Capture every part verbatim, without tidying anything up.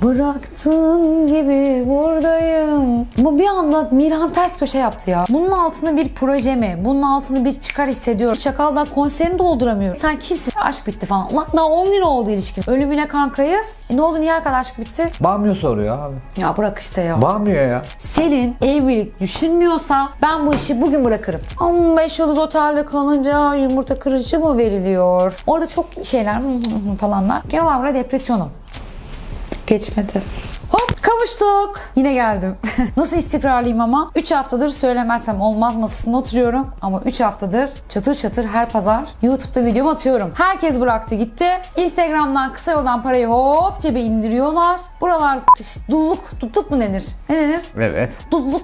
Bıraktığın gibi buradayım. Ama bir anda Mirhan ters köşe yaptı ya. Bunun altında bir proje mi? Bunun altında bir çıkar hissediyorum. Çakal'dan konserini dolduramıyorum. Sen kimsin? Aşk bitti falan. Ulan daha on gün oldu ilişkin. Ölümüne kankayız. E ne oldu? Niye arkadaşlık bitti? Bamya soruyor abi. Ya bırak işte ya. Bamya ya. Selin evlilik düşünmüyorsa ben bu işi bugün bırakırım. on beş yıldız otelde kalınca yumurta kırıcı mı veriliyor? Orada çok şeyler falanlar. Genel olarak depresyonum. Geçmedi. Hop kavuştuk. Yine geldim. Nasıl istikrarlıyım ama. üç haftadır söylemezsem olmaz masasında oturuyorum. Ama üç haftadır çatır çatır her pazar YouTube'da videomu atıyorum. Herkes bıraktı gitti. Instagram'dan kısa yoldan parayı hop cebe indiriyorlar. Buralar dulluk, tutluk mu denir? Ne denir? Evet. Dutluk.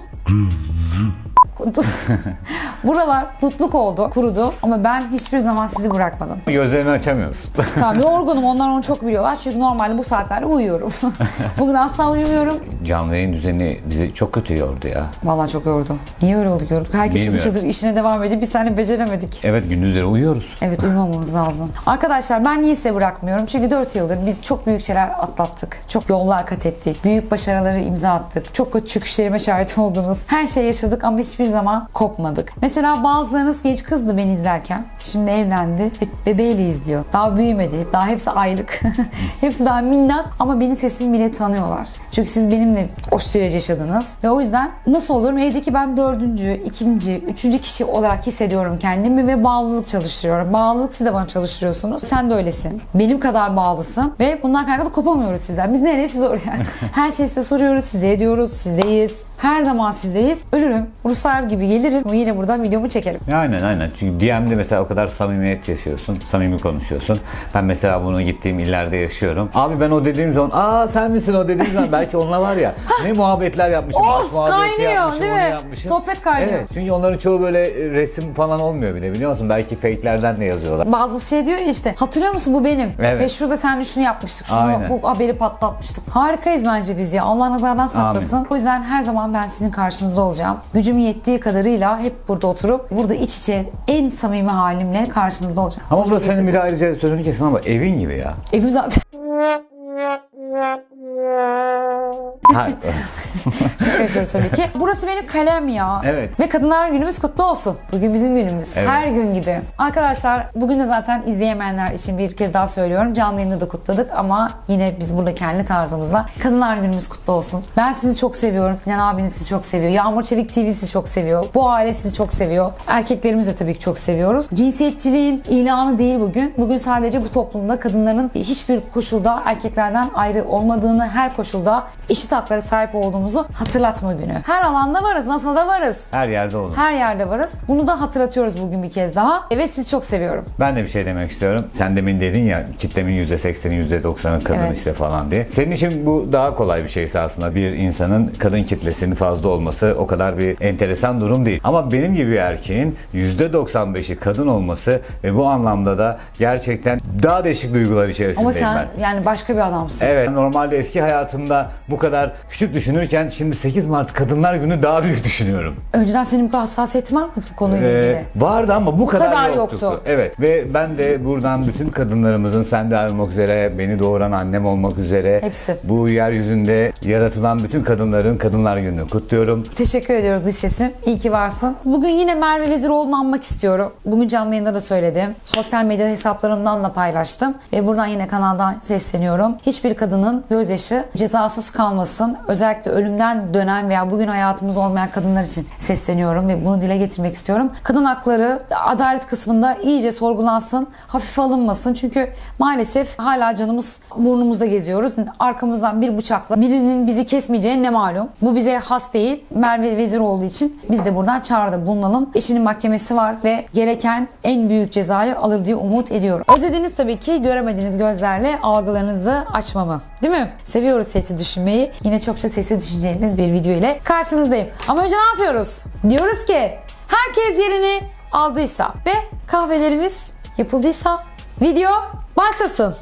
Buralar tutluk oldu, kurudu ama ben hiçbir zaman sizi bırakmadım. Gözlerini açamıyorsun. Tamam, yorgunum, onlar onu çok biliyorlar çünkü normalde bu saatlerde uyuyorum. Bugün asla uyumuyorum. Canlı yayın düzeni bizi çok kötü yordu ya. Vallahi çok yordu. Niye öyle oldu gördük? Herkes çatır çatır işine devam ediyor. Biz seninle beceremedik. Evet, gündüzleri uyuyoruz. Evet, uyumamamız lazım. Arkadaşlar ben niye size bırakmıyorum? Çünkü dört yıldır biz çok büyük şeyler atlattık. Çok yollar kat ettik. Büyük başarıları imza attık. Çok kötü çöküşlerime şahit oldunuz. Her şey yaşadık ama hiçbir zaman kopmadık. Mesela bazılarınız genç kızdı beni izlerken. Şimdi evlendi ve bebeğiyle izliyor. Daha büyümedi. Daha hepsi aylık. Hepsi daha minnak ama benim sesimi bile tanıyorlar. Çünkü siz benimle o süreci yaşadınız. Ve o yüzden nasıl olurum? Evdeki ben dördüncü, ikinci, üçüncü kişi olarak hissediyorum kendimi ve bağlılık çalıştırıyorum. Bağlılık siz de bana çalıştırıyorsunuz. Sen de öylesin. Benim kadar bağlısın ve bundan kaynaklı kopamıyoruz sizden. Biz nereye, siz oraya. Her şeyi size soruyoruz, size ediyoruz, sizdeyiz. Her zaman sizdeyiz. Ölürüm. Ruslar gibi gelirim ama yine buradan videomu çekerim. Aynen aynen. Çünkü D M'de mesela o kadar samimiyet yaşıyorsun. Samimi konuşuyorsun. Ben mesela bunu gittiğim illerde yaşıyorum. Abi ben o dediğim zaman aa sen misin o dediğim zaman belki onunla var ya ne muhabbetler yapmışım. Of kaynıyor yapmışım, değil mi? Yapmışım. Sohbet kaynıyor. Evet. Çünkü onların çoğu böyle resim falan olmuyor bile, biliyor musun? Belki fake'lerden de yazıyorlar. Bazı şey diyor ya işte, hatırlıyor musun bu benim. Evet. Ve şurada sen şunu yapmıştık. Şunu, Aynen. bu haberi patlatmıştık. Harikayız bence biz ya. Allah nazardan saklasın. Amin. O yüzden her zaman ben sizin karşınızda olacağım. Gücüm yettiği kadarıyla hep burada oturup burada iç içe en samimi halimle karşınızda olacağım. Ama bu senin bir ayrıca sözünü kesin ama evin gibi ya. Evim zaten. Hayır. Şaka yapıyoruz tabii ki. Burası benim kalem ya. Evet. Ve Kadınlar Günümüz kutlu olsun. Bugün bizim günümüz. Evet. Her gün gibi. Arkadaşlar bugün de zaten izleyemeyenler için bir kez daha söylüyorum. Canlı yayında da kutladık ama yine biz burada kendi tarzımızla Kadınlar Günümüz kutlu olsun. Ben sizi çok seviyorum. Sinan abiniz sizi çok seviyor. Yağmur Çevik T V sizi çok seviyor. Bu aile sizi çok seviyor. Erkeklerimiz de tabii ki çok seviyoruz. Cinsiyetçiliğin ilanı değil bugün. Bugün sadece bu toplumda kadınların hiçbir koşulda erkeklerden ayrı olmadığını, her koşulda eşit haklara sahip olduğumuzu hatırlatma günü. Her alanda varız, NASA'da varız. Her yerde olur. Her yerde varız. Bunu da hatırlatıyoruz bugün bir kez daha. Evet, sizi çok seviyorum. Ben de bir şey demek istiyorum. Sen demin dedin ya kitlemin yüzde sekseni, yüzde doksanı kadın Evet. işte falan diye. Senin için bu daha kolay bir şeyse aslında bir insanın kadın kitlesinin fazla olması o kadar bir enteresan durum değil. Ama benim gibi bir erkeğin yüzde doksan beşi kadın olması ve bu anlamda da gerçekten daha değişik duygular içerisindeyim Ama sen ben. yani başka bir adamsın. Evet, normalde eski hayatımda bu kadar küçük düşünürken şimdi sekiz Mart Kadınlar Günü daha büyük düşünüyorum. Önceden senin bu kadar hassasiyetin var mıydı bu konuyla Ee, ilgili? vardı ama bu, Bu kadar, kadar yoktu. yoktu. Evet ve ben de buradan bütün kadınlarımızın, sen de olmak üzere, beni doğuran annem olmak üzere Hepsi. bu yeryüzünde yaratılan bütün kadınların Kadınlar Günü'nü kutluyorum. Teşekkür ediyoruz lisesim. İyi ki varsın. Bugün yine Merve Veziroğlu'nu anmak istiyorum. Bugün canlı yayında da söyledim. Sosyal medya hesaplarımdan da paylaştım. Ve buradan yine kanaldan sesleniyorum. Hiçbir kadının gözyaşı cezasız kalmasın. Özellikle ölümden dönen veya bugün hayatımız olmayan kadınlar için sesleniyorum ve bunu dile getirmek istiyorum. Kadın hakları adalet kısmında iyice sorgulansın, hafife alınmasın. Çünkü maalesef hala canımız burnumuzda geziyoruz. Arkamızdan bir bıçakla birinin bizi kesmeyeceği ne malum. Bu bize has değil. Merve Veziroğlu için biz de buradan çağrıda bulunalım. Eşinin mahkemesi var ve gereken en büyük cezayı alır diye umut ediyorum. Özlediniz tabii ki, göremediğiniz gözlerle algılarınızı açmamı. Değil mi? Seviyoruz sesi düşünmeyi. Yine çokça sesi düşüneceğiniz bir video ile karşınızdayım. Ama önce ne yapıyoruz? Diyoruz ki herkes yerini aldıysa ve kahvelerimiz yapıldıysa video başlasın.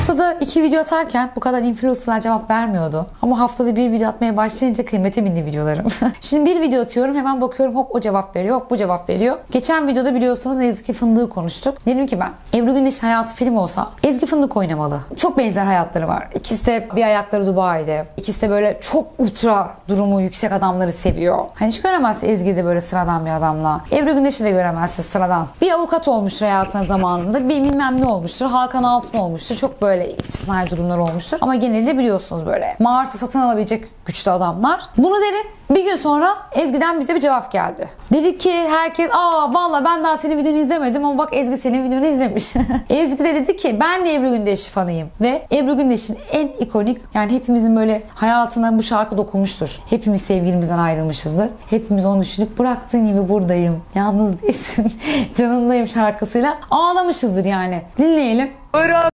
Haftada iki video atarken bu kadar influencerlar cevap vermiyordu. Ama haftada bir video atmaya başlayınca kıymeti bindi videolarım. Şimdi bir video atıyorum, hemen bakıyorum, hop o cevap veriyor, hop bu cevap veriyor. Geçen videoda biliyorsunuz Ezgi Fındık'ı konuştuk. Dedim ki ben Ebru Gündeş'in hayatı film olsa Ezgi Fındık oynamalı. Çok benzer hayatları var. İkisi de bir ayakları Dubai'de. İkisi de böyle çok ultra durumu yüksek adamları seviyor. Hani hiç göremezsin Ezgi'de böyle sıradan bir adamla. Ebru Gündeş'i de göremezsin sıradan. Bir avukat olmuştur hayatının zamanında. Bir bilmem ne olmuştur. Hakan Altun olmuştur. Çok böyle istisnai durumlar olmuştur. Ama genelde biliyorsunuz böyle Mars'ı satın alabilecek güçlü adamlar. Bunu dedim. Bir gün sonra Ezgi'den bize bir cevap geldi. Dedi ki herkes, aa valla ben daha senin videonu izlemedim ama bak Ezgi senin videonu izlemiş. Ezgi de dedi ki ben de Ebru Gündeş fanıyım. Ve Ebru Gündeş'in en ikonik, yani hepimizin böyle hayatına bu şarkı dokunmuştur. Hepimiz sevgilimizden ayrılmışızdır. Hepimiz onu düşünüp bıraktığın gibi buradayım, yalnız değilsin, canındayım şarkısıyla ağlamışızdır yani. Dinleyelim. Bırak.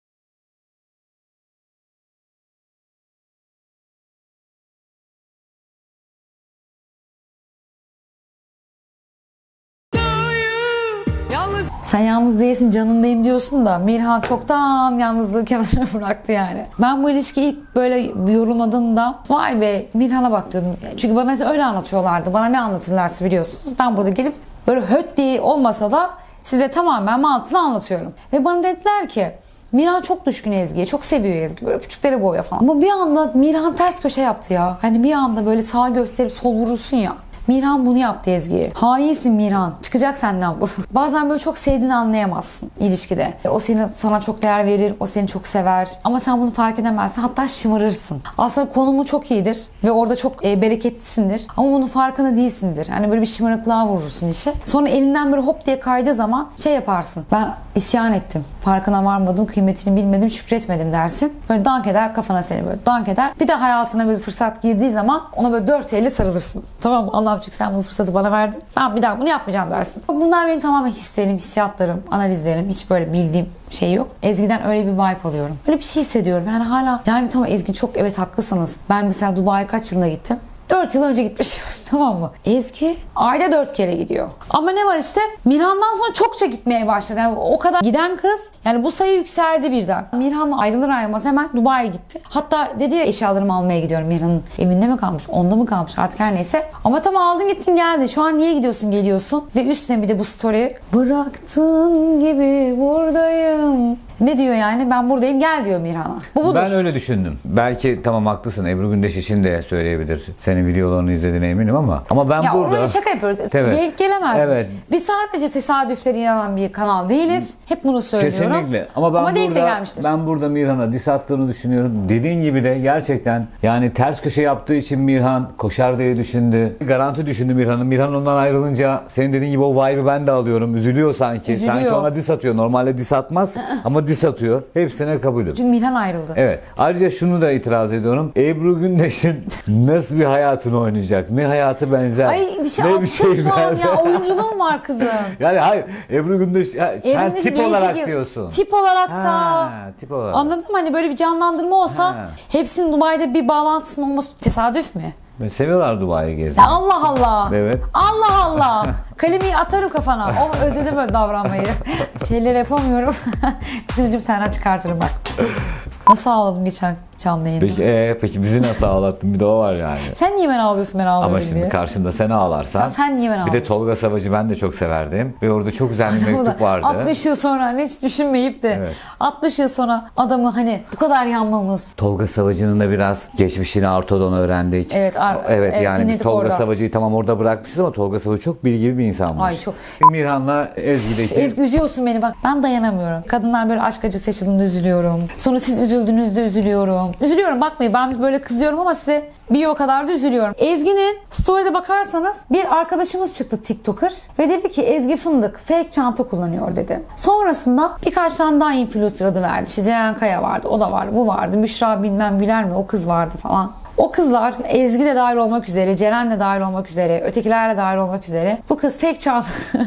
Sen yalnız değilsin, canındayım diyorsun da Mirhan çoktan yalnızlığı kenara bıraktı yani. Ben bu ilişkiyi ilk böyle yorumladığımda vay be Mirhan'a bak diyordum. Çünkü bana öyle anlatıyorlardı. Bana ne anlatırlarsa biliyorsunuz. Ben burada gelip böyle höt diye olmasa da size tamamen mantığını anlatıyorum. Ve bana dediler ki Mirhan çok düşkün Ezgi'ye. Çok seviyor Ezgi. Böyle küçükleri boya falan. Ama bir anda Mirhan ters köşe yaptı ya. Hani bir anda böyle sağ gösterip sol vurursun ya. Mirhan bunu yaptı Ezgi'ye. Hainsin Mirhan. Çıkacak senden bu. Bazen böyle çok sevdiğini anlayamazsın ilişkide. O seni, sana çok değer verir. O seni çok sever. Ama sen bunu fark edemezsin. Hatta şımarırsın. Aslında konumu çok iyidir. Ve orada çok e, bereketlisindir. Ama bunun farkında değilsindir. Hani böyle bir şımarıklığa vurursun işe. Sonra elinden böyle hop diye kaydığı zaman şey yaparsın. Ben isyan ettim. Farkına varmadım. Kıymetini bilmedim. Şükretmedim dersin. Böyle dank eder kafana seni böyle. Dank eder. Bir de hayatına böyle fırsat girdiği zaman ona böyle dört elle sarılırsın. Tamam mı? Allah'ım çünkü sen bu fırsatı bana verdin. Ben bir daha bunu yapmayacağım dersin. Bunlar benim tamamen hislerim, hissiyatlarım, analizlerim. Hiç böyle bildiğim şey yok. Ezgi'den öyle bir vibe alıyorum. Öyle bir şey hissediyorum. Yani hala yani tamam Ezgi çok evet haklısınız. Ben mesela Dubai'ye kaç yılında gittim? dört yıl önce gitmişim. Tamam mı? Ezgi ayda dört kere gidiyor. Ama ne var işte Mirhan'dan sonra çokça gitmeye başladı. Yani o kadar giden kız yani bu sayı yükseldi birden. Mirhan'la ayrılır ayrılmaz hemen Dubai'ye gitti. Hatta dedi ya eşyalarımı almaya gidiyorum. Mirhan'ın evinde mi kalmış? Onda mı kalmış? Artık her neyse. Ama tamam aldın gittin geldi. Şu an niye gidiyorsun geliyorsun? Ve üstüne bir de bu story. Bıraktığın gibi buradayım. Ne diyor yani? Ben buradayım gel diyor Mirhan'a. Bu budur. Ben öyle düşündüm. Belki tamam haklısın. Ebru Gündeş için de söyleyebilir. Senin videolarını izlediğine eminim ama ama ben ya burada... Ya şaka yapıyoruz. Evet. Gel, gelemez. Evet. Biz sadece tesadüflere inanan bir kanal değiliz. Hep bunu söylüyorum. Kesinlikle. Ama ben ama burada ben burada Mirhan'a diss attığını düşünüyorum. Dediğin gibi de gerçekten yani ters köşe yaptığı için Mirhan koşar diye düşündü. Garanti düşündü Mirhan'ın. Mirhan ondan ayrılınca senin dediğin gibi o vibe'ı ben de alıyorum. Üzülüyor sanki. Üzülüyor. Sanki ona diss atıyor. Normalde diss atmaz ama diss atıyor. Hepsine kabulüm. Çünkü Mirhan ayrıldı. Evet. Ayrıca şunu da itiraz ediyorum. Ebru Gündeş'in nasıl bir hayatını oynayacak? Ne hayatı benzer? Ay bir şey ne attım bir şey şu an benzer. ya. Oyunculuğum var kızım. Yani hayır. Ebru Gündeş ya, Ebru sen Gündeş tip değişik olarak bir- diyorsun. Tip olarak da. Ha, tip olarak. Anladın mı? Hani böyle bir canlandırma olsa Ha. hepsinin Dubai'de bir bağlantısının olması tesadüf mü? Ve seviyorlar Dubai'yi Ya gezmeyi. Allah Allah. Evet. Allah Allah. Kalemeyi atarım kafana. Oh özledim böyle davranmayı. Şeyleri yapamıyorum. Gidince senden çıkartırım bak. Nasıl ağladım geçen canlı yayında. Peki, ee, peki bizi nasıl ağlattın? Bir de o var yani. Sen niye ben ağlıyorsun ben ağlıyorum Ama şimdi diye. karşımda sen ağlarsan. Ya sen niye ben Bir de ağlıyorsun? Tolga Savacı ben de çok severdim. Ve orada çok güzel bir mektup vardı. altmış yıl sonra hani hiç düşünmeyip de Evet. altmış yıl sonra adamı hani bu kadar yanmamız. Tolga Savacı'nın da biraz geçmişini Arto'dan öğrendik. Evet, ar- evet, evet, yani biz dinledik Tolga orada. Savacı'yı tamam orada bırakmışız ama Tolga Savacı çok bilgili bir insanmış. Ay, çok. Mirhan'la Ezgi'deki Ezgi üzüyorsun beni bak. Ben dayanamıyorum. Kadınlar böyle aşk acısı yaşadığında üzülüyorum. Sonra siz üzüldüğünüzde üzülüyorum. Üzülüyorum bakmayın ben böyle kızıyorum ama size bir o kadar da üzülüyorum. Ezgi'nin story'de bakarsanız bir arkadaşımız çıktı TikToker ve dedi ki Ezgi Fındık fake çanta kullanıyor dedi. Sonrasında birkaç tane daha influencer adı verdi. İşte Ceren Kaya vardı, o da vardı, bu vardı. Müşra bilmem Güler mi o kız vardı falan. O kızlar Ezgi de dahil olmak üzere, Ceren de dahil olmak üzere, ötekiler de dahil olmak üzere bu kız fake çanta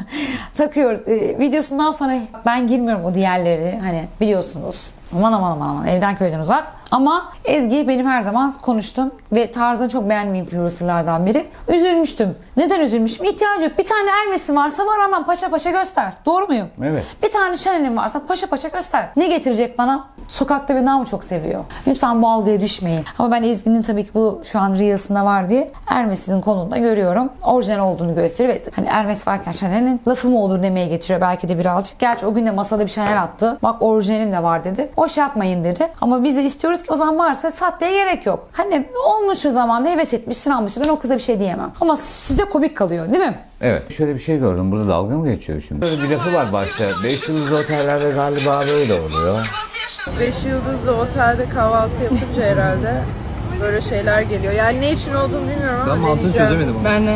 takıyor. Ee, videosundan sonra ben girmiyorum o diğerleri hani biliyorsunuz. Aman aman aman aman evden köyden uzak. Ama Ezgi benim her zaman konuştum ve tarzını çok beğendiğim influencerlardan biri. Üzülmüştüm. Neden üzülmüştüm? İhtiyacı yok. Bir tane Hermes'in varsa var anam, paşa paşa göster. Doğru muyum? Evet. Bir tane Chanel'in varsa paşa paşa göster. Ne getirecek bana? Sokakta beni daha mı çok seviyor? Lütfen bu algıya düşmeyin. Ama ben Ezgi'nin tabii ki bu şu an Reels'ında var diye Hermes'in konumunda görüyorum. Orijinal olduğunu gösteriyor. Evet, hani Hermes varken Chanel'in lafı mı olur demeye getiriyor belki de birazcık. Gerçi o gün de masada bir Chanel attı. Bak orijinalim de var dedi. O şey yapmayın dedi. Ama biz de istiyoruz ki o zaman varsa sahteye gerek yok. Hani olmuş şu zamanda heves etmişsin almışsın. Ben o kıza bir şey diyemem. Ama size komik kalıyor değil mi? Evet. Şöyle bir şey gördüm. Burada dalga mı geçiyor şimdi? Böyle bir lafı var başta. beş yıldızlı otellerde galiba böyle oluyor. beş yıldızlı otelde kahvaltı yapınca herhalde böyle şeyler geliyor. Yani ne için olduğunu bilmiyorum ama Ben mantığını deneyeceğim. çözemedim ama. Ben de.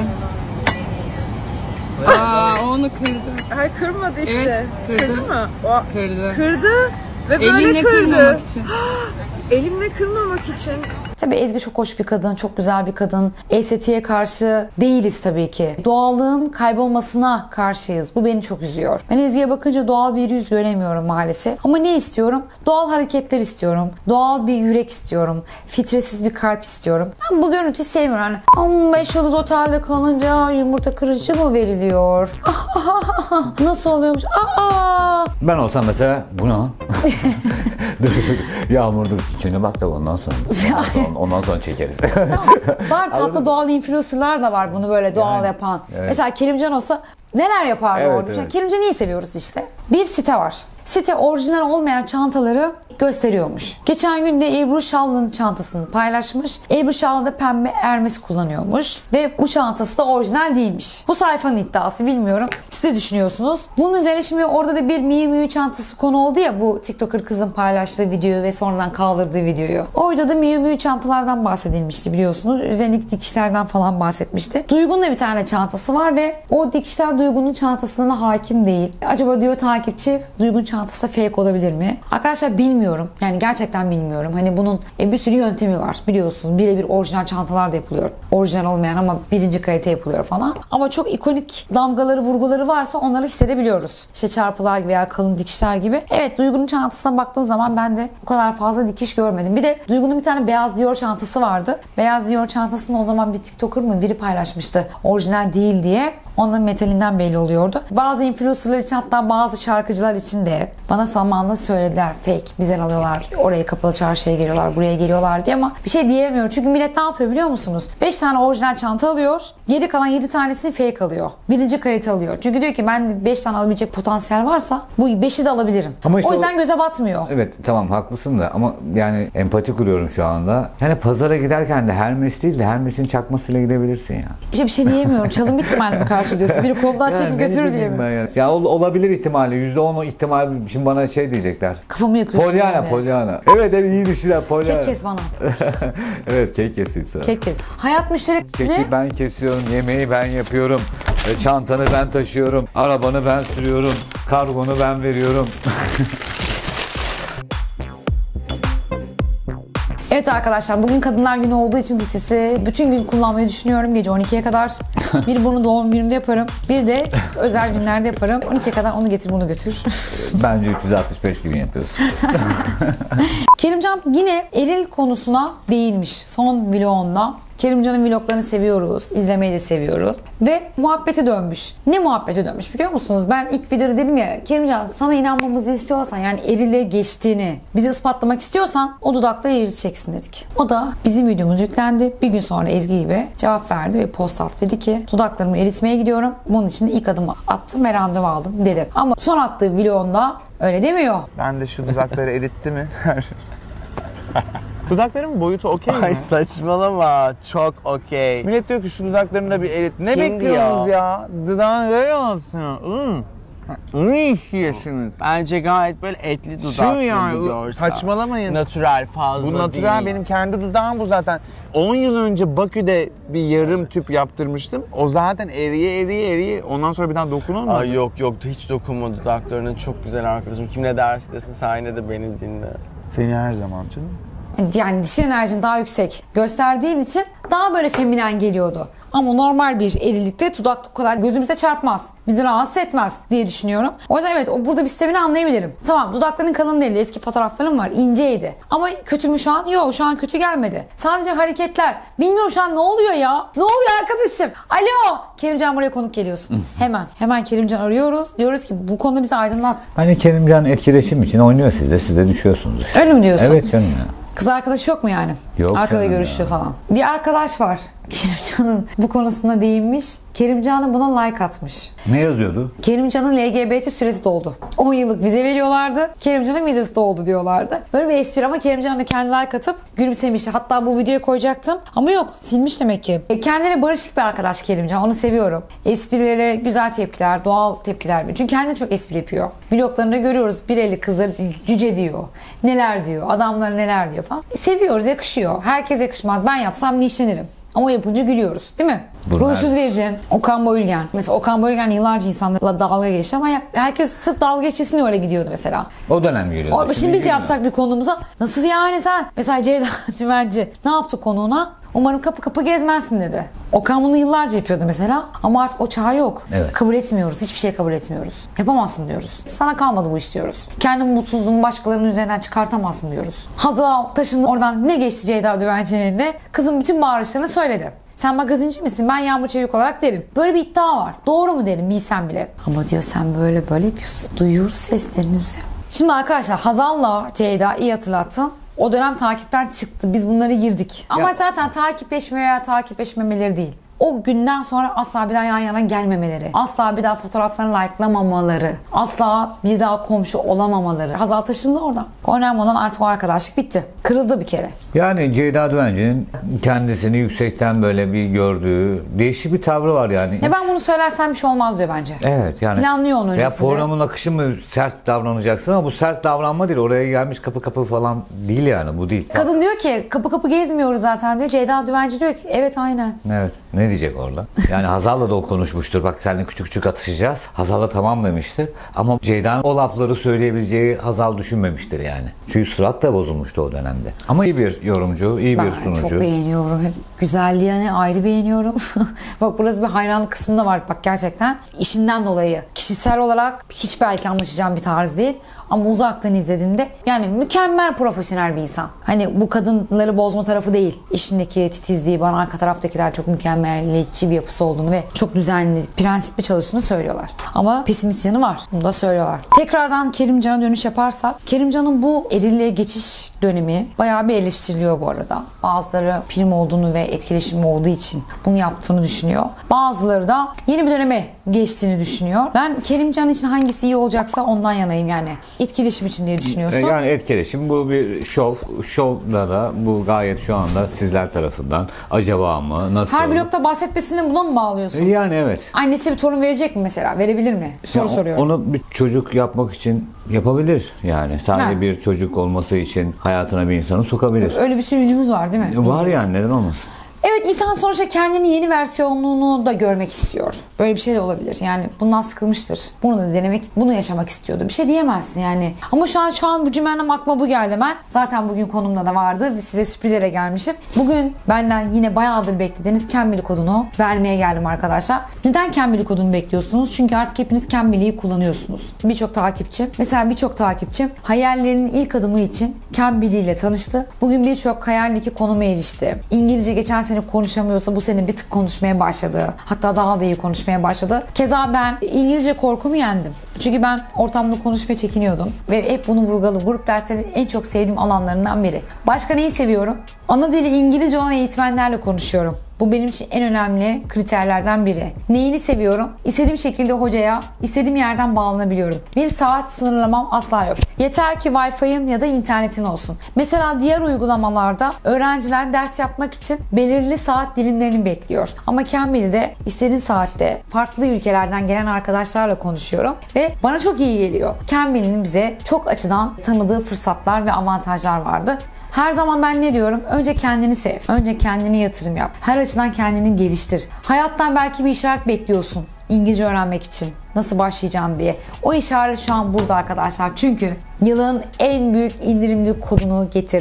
Aa onu kırdı. Hayır kırmadı işte. Evet, kırdı. Kırdı mı? O, Kırdı. kırdı ve böyle Elinle kırdı. kırmamak için. Elimle kırmamak için. Tabii Ezgi çok hoş bir kadın, çok güzel bir kadın. Estetiğe karşı değiliz tabii ki. Doğallığın kaybolmasına karşıyız. Bu beni çok üzüyor. Ben Ezgi'ye bakınca doğal bir yüz göremiyorum maalesef. Ama ne istiyorum? Doğal hareketler istiyorum. Doğal bir yürek istiyorum. Filtresiz bir kalp istiyorum. Ben bu görüntüyü sevmiyorum. Yani on beş yıldız otelde kalınca yumurta kırıcı mı veriliyor? Nasıl oluyormuş? Aa! Ben olsam mesela bu ne? Dur, dur. Yağmurda içine bak da ondan sonra. Ondan sonra, ondan sonra çekeriz. Tamam. Var tatlı doğal influencerlar da var bunu böyle doğal Yani, yapan. evet. Mesela Kerimcan olsa neler yapardı Evet, orada? evet. Kerimcan'ı iyi seviyoruz işte. Bir site var. Site orijinal olmayan çantaları gösteriyormuş. Geçen gün de Ebru Şallı'nın çantasını paylaşmış. Ebru Şallı da pembe Hermes kullanıyormuş. Ve bu çantası da orijinal değilmiş. Bu sayfanın iddiası, bilmiyorum. Siz de düşünüyorsunuz. Bunun üzerine şimdi orada da bir Miu Miu çantası konu oldu ya, bu TikToker kızın paylaştığı videoyu ve sonradan kaldırdığı videoyu. O videoda Miu Miu çantalardan bahsedilmişti biliyorsunuz. Üzerindeki dikişlerden falan bahsetmişti. Duygu'nun da bir tane çantası var ve o dikişler Duygu'nun çantasına hakim değil. Acaba diyor takipçi, Duygu'nun çantası fake olabilir mi? Arkadaşlar bilmiyorum. Yani gerçekten bilmiyorum. Hani bunun e, bir sürü yöntemi var biliyorsunuz. Birebir orijinal çantalar da yapılıyor. Orijinal olmayan ama birinci kalite yapılıyor falan. Ama çok ikonik damgaları, vurguları varsa onları hissedebiliyoruz. İşte çarpılar veya kalın dikişler gibi. Evet, Duygu'nun çantasına baktığım zaman ben de bu kadar fazla dikiş görmedim. Bir de Duygu'nun bir tane beyaz Dior çantası vardı. Beyaz Dior çantasını o zaman bir TikToker mı biri paylaşmıştı. Orijinal değil diye. Onların metalinden belli oluyordu. Bazı influencerlar için, hatta bazı şarkıcılar için de bana zamanla söylediler fake. Bizden alıyorlar. Oraya kapalı çarşıya geliyorlar. Buraya geliyorlar diye, ama bir şey diyemiyorum. Çünkü millet ne yapıyor biliyor musunuz? beş tane orijinal çanta alıyor. Geri kalan yedi tanesini fake alıyor. Birinci kalite alıyor. Çünkü diyor ki ben beş tane alabilecek potansiyel varsa bu beşi de alabilirim. Ama işte o yüzden o- göze batmıyor. Evet tamam haklısın da ama yani empati kuruyorum şu anda. Yani pazara giderken de Hermes değil de Hermes'in çakmasıyla gidebilirsin ya. İşte bir şey diyemiyorum. Çalım ihtimalini mi karşılıyorsun? Biri kolundan Yani çekip ne götürür diye bileyim mi? ben ya. Ya ol- olabilir ihtimali. yüzde on ihtimal. Şimdi bana şey diyecekler. Kafamı yakıyorsun. Polyana, yani. Polyana. Evet evet iyi düşünler Polyana. Kek kes bana. Evet kek keseyim sana. Kek kes. Hayat müşterek Keki ne? ben kesiyorum, yemeği ben yapıyorum, e, çantanı ben taşıyorum, arabanı ben sürüyorum, kargonu ben veriyorum. Evet arkadaşlar, bugün Kadınlar Günü olduğu için listesi bütün gün kullanmayı düşünüyorum. Gece on ikiye kadar. Bir bunu doğum günümde yaparım. Bir de özel günlerde yaparım. on ikiye kadar onu getir bunu götür. Bence üç yüz altmış beş gün yapıyorsun. Kerimcan yine eril konusuna değinmiş son vlogunda. Kerimcan'ın vloglarını seviyoruz. İzlemeyi de seviyoruz. Ve muhabbeti dönmüş. Ne muhabbeti dönmüş biliyor musunuz? Ben ilk videoda dedim ya, Kerimcan sana inanmamızı istiyorsan, yani erile geçtiğini bizi ispatlamak istiyorsan o dudakla eriteceksin dedik. O da bizim videomuz yüklendi. Bir gün sonra Ezgi gibi cevap verdi ve post attı. Dedi ki dudaklarımı eritmeye gidiyorum. Bunun için de ilk adımı attım ve randevu aldım dedim. Ama son attığı vlogunda öyle demiyor. Ben de şu dudakları eritti mi? Dudakların boyutu okey mi? Ay saçmalama, çok okey. Millet diyor ki şu dudaklarını da bir erit. Ne Kim bekliyorsunuz diyor? ya? Dudağın böyle olsun. Hmm. Ne işiyorsunuz? Bence gayet böyle etli Şu dudaklı yani bir görsel. saçmalamayın. Natural fazla Bu natural değil. benim kendi dudağım bu zaten. on yıl önce Bakü'de bir yarım tüp yaptırmıştım. O zaten eriye eriye eriye. Ondan sonra bir daha dokunur mu? Ay yok yok hiç dokunma dudaklarına, çok güzel arkadaşım. Kim ne derse desin sen yine de beni dinle. Seni her zaman canım. Yani dişil enerjin daha yüksek gösterdiğin için daha böyle feminen geliyordu. Ama normal bir evlilikte dudak o kadar gözümüze çarpmaz. Bizi rahatsız etmez diye düşünüyorum. O yüzden evet, o burada bir sistemini anlayabilirim. Tamam, dudakların kalın değildi. Eski fotoğraflarım var. İnceydi. Ama kötü mü şu an? Yok, şu an kötü gelmedi. Sadece hareketler. Bilmiyorum şu an ne oluyor ya? Ne oluyor arkadaşım? Alo! Kerimcan, buraya konuk geliyorsun. Hemen. Hemen Kerimcan arıyoruz. Diyoruz ki bu konuda bizi aydınlat. Hani Kerimcan etkileşim için oynuyor sizde. Siz de düşüyorsunuz işte. Öyle mi diyorsun? Evet canım ya. Kız arkadaşı yok mu yani? Yok Arkada canım görüştü ya. falan. Bir arkadaş var. Kerimcan'ın bu konusuna değinmiş. Kerimcan'ın buna like atmış. Ne yazıyordu? Kerimcan'ın L G B T süresi doldu. on yıllık vize veriyorlardı. Kerimcan'ın vizesi doldu diyorlardı. Böyle bir espri ama Kerimcan da kendi like atıp gülümsemiş. Hatta bu videoyu koyacaktım ama yok, silmiş demek ki. E, kendine barışık bir arkadaş Kerimcan. Onu seviyorum. Esprilere güzel tepkiler, doğal tepkiler veriyor. Çünkü kendine çok espri yapıyor. Vloglarında görüyoruz, bir elli kızları cüce diyor. Neler diyor, adamlara neler diyor falan. E, seviyoruz, yakışıyor. Herkes yakışmaz. Ben yapsam linçlenirim. Ama yapınca gülüyoruz, değil mi? Ruhsuz vereceğin Okan Bayülgen. Mesela Okan Bayülgen yıllarca insanlarla dalga geçti ama herkes sırf dalga geçilsin diye öyle gidiyordu mesela. O dönem geliyordu. O, şimdi biz yapsak bir konumuza, nasıl yani sen? Mesela Ceyda Düvenci ne yaptı konuğuna? Umarım kapı kapı gezmezsin dedi. Okan bunu yıllarca yapıyordu mesela ama artık o çağ yok. Evet. Kabul etmiyoruz. Hiçbir şey kabul etmiyoruz. Yapamazsın diyoruz. Sana kalmadı bu iş diyoruz. Kendi mutsuzluğunu başkalarının üzerinden çıkartamazsın diyoruz. Hazal Taş'ın oradan ne geçti Ceyda Düvenci'nin eline? Kızın bütün bağırışlarını söyledi. Sen magazinci misin? Ben Yağmur Çevik olarak derim. Böyle bir iddia var. Doğru mu derim bilsem bile. Ama diyor sen böyle böyle yapıyorsun. Duyuyoruz seslerinizi. Şimdi arkadaşlar Hazal'la Ceyda iyi hatırlattın. O dönem takipten çıktı. Biz bunları girdik. Ama Ya. zaten takipleşme veya takipleşmemeleri değil. O günden sonra asla bir daha yan yana gelmemeleri, asla bir daha fotoğraflarını like'lamamaları, asla bir daha komşu olamamaları. Hazal taşındı oradan. Önemli olan artık o arkadaşlık bitti. Kırıldı bir kere. Yani Ceyda Düvenci'nin kendisini yüksekten böyle bir gördüğü değişik bir tavrı var yani. Ya ben bunu söylersem bir şey olmaz diyor bence. Evet yani. Planlıyor onu Ya öncesinde. programın akışı mı sert davranacaksın ama bu sert davranma değil. Oraya gelmiş kapı kapı falan değil yani, bu değil. Kadın diyor ki kapı kapı gezmiyoruz zaten diyor. Ceyda Düvenci diyor ki evet aynen. Evet. Ne diyecek orada? Yani Hazal'la da o konuşmuştur. Bak seninle küçük küçük atışacağız. Hazal da tamam demiştir. Ama Ceyda'nın o lafları söyleyebileceği Hazal düşünmemiştir yani. Çünkü surat da bozulmuştu o dönemde. Ama iyi bir yorumcu, iyi bir Ben sunucu. çok beğeniyorum. Hep güzelliğini ayrı beğeniyorum. Bak burası bir hayranlık kısmında var. Bak gerçekten işinden dolayı. Kişisel olarak hiç belki anlaşacağım bir tarz değil. Ama uzaktan izlediğimde yani mükemmel profesyonel bir insan. Hani bu kadınları bozma tarafı değil. İşindeki titizliği, bana arka taraftakiler çok mükemmeliyetçi bir yapısı olduğunu ve çok düzenli, prensipli çalıştığını söylüyorlar. Ama pesimist yanı var. Bunu da söylüyorlar. Tekrardan Kerimcan'a dönüş yaparsak, Kerimcan'ın bu erilliğe geçiş dönemi bayağı bir eleştiriliyor bu arada. Bazıları film olduğunu ve etkileşimi olduğu için bunu yaptığını düşünüyor. Bazıları da yeni bir döneme geçtiğini düşünüyor. Ben Kerimcan için hangisi iyi olacaksa ondan yanayım yani. Etkileşim için diye düşünüyorsun. Yani etkileşim bu bir şov. Şovda da bu gayet şu anda sizler tarafından acaba mı, nasıl? Her vlogda bahsetmesini buna mı bağlıyorsun? Yani evet. Annesi bir torun verecek mi mesela? Verebilir mi? Soru Ya o- soruyorum. Onu bir çocuk yapmak için yapabilir yani. Sadece Ha. bir çocuk olması için hayatına bir insanı sokabilir. Öyle bir sürü ünlümüz var değil mi? Var Biliriz. yani, neden olmasın? Evet, insan sonuçta kendini yeni versiyonunu da görmek istiyor. Böyle bir şey de olabilir. Yani bundan sıkılmıştır. Bunu da denemek, bunu yaşamak istiyordu. Bir şey diyemezsin yani. Ama şu an şu an bu cümlem aklıma bu geldi ben. Zaten bugün konumda da vardı. Size sürpriz yere gelmişim. Bugün benden yine bayağıdır beklediğiniz Cambly kodunu vermeye geldim arkadaşlar. Neden Cambly kodunu bekliyorsunuz? Çünkü artık hepiniz Cambly'yi kullanıyorsunuz. Birçok takipçim, mesela birçok takipçim hayallerinin ilk adımı için Cambly ile tanıştı. Bugün birçok hayalindeki konuma erişti. İngilizce geçen sene konuşamıyorsa bu sene bir tık konuşmaya başladı. Hatta daha da iyi konuşmaya başladı. Keza ben İngilizce korkumu yendim. Çünkü ben ortamda konuşmaya çekiniyordum. Ve hep bunu vurguladım. Grup derslerinin en çok sevdiğim alanlarından biri. Başka neyi seviyorum? Ana dili İngilizce olan eğitmenlerle konuşuyorum. Bu benim için en önemli kriterlerden biri. Neyini seviyorum? İstediğim şekilde hocaya, istediğim yerden bağlanabiliyorum. Bir saat sınırlamam asla yok. Yeter ki Wi-Fi'in ya da internetin olsun. Mesela diğer uygulamalarda öğrenciler ders yapmak için belirli saat dilimlerini bekliyor. Ama Cambly'de istediğin saatte farklı ülkelerden gelen arkadaşlarla konuşuyorum ve bana çok iyi geliyor. Cambly'nin bize çok açıdan tanıdığı fırsatlar ve avantajlar vardı. Her zaman ben ne diyorum? Önce kendini sev. Önce kendine yatırım yap. Her açıdan kendini geliştir. Hayattan belki bir işaret bekliyorsun. İngilizce öğrenmek için. Nasıl başlayacağım diye. O işaret şu an burada arkadaşlar. Çünkü yılın en büyük indirimli kodunu getirdim.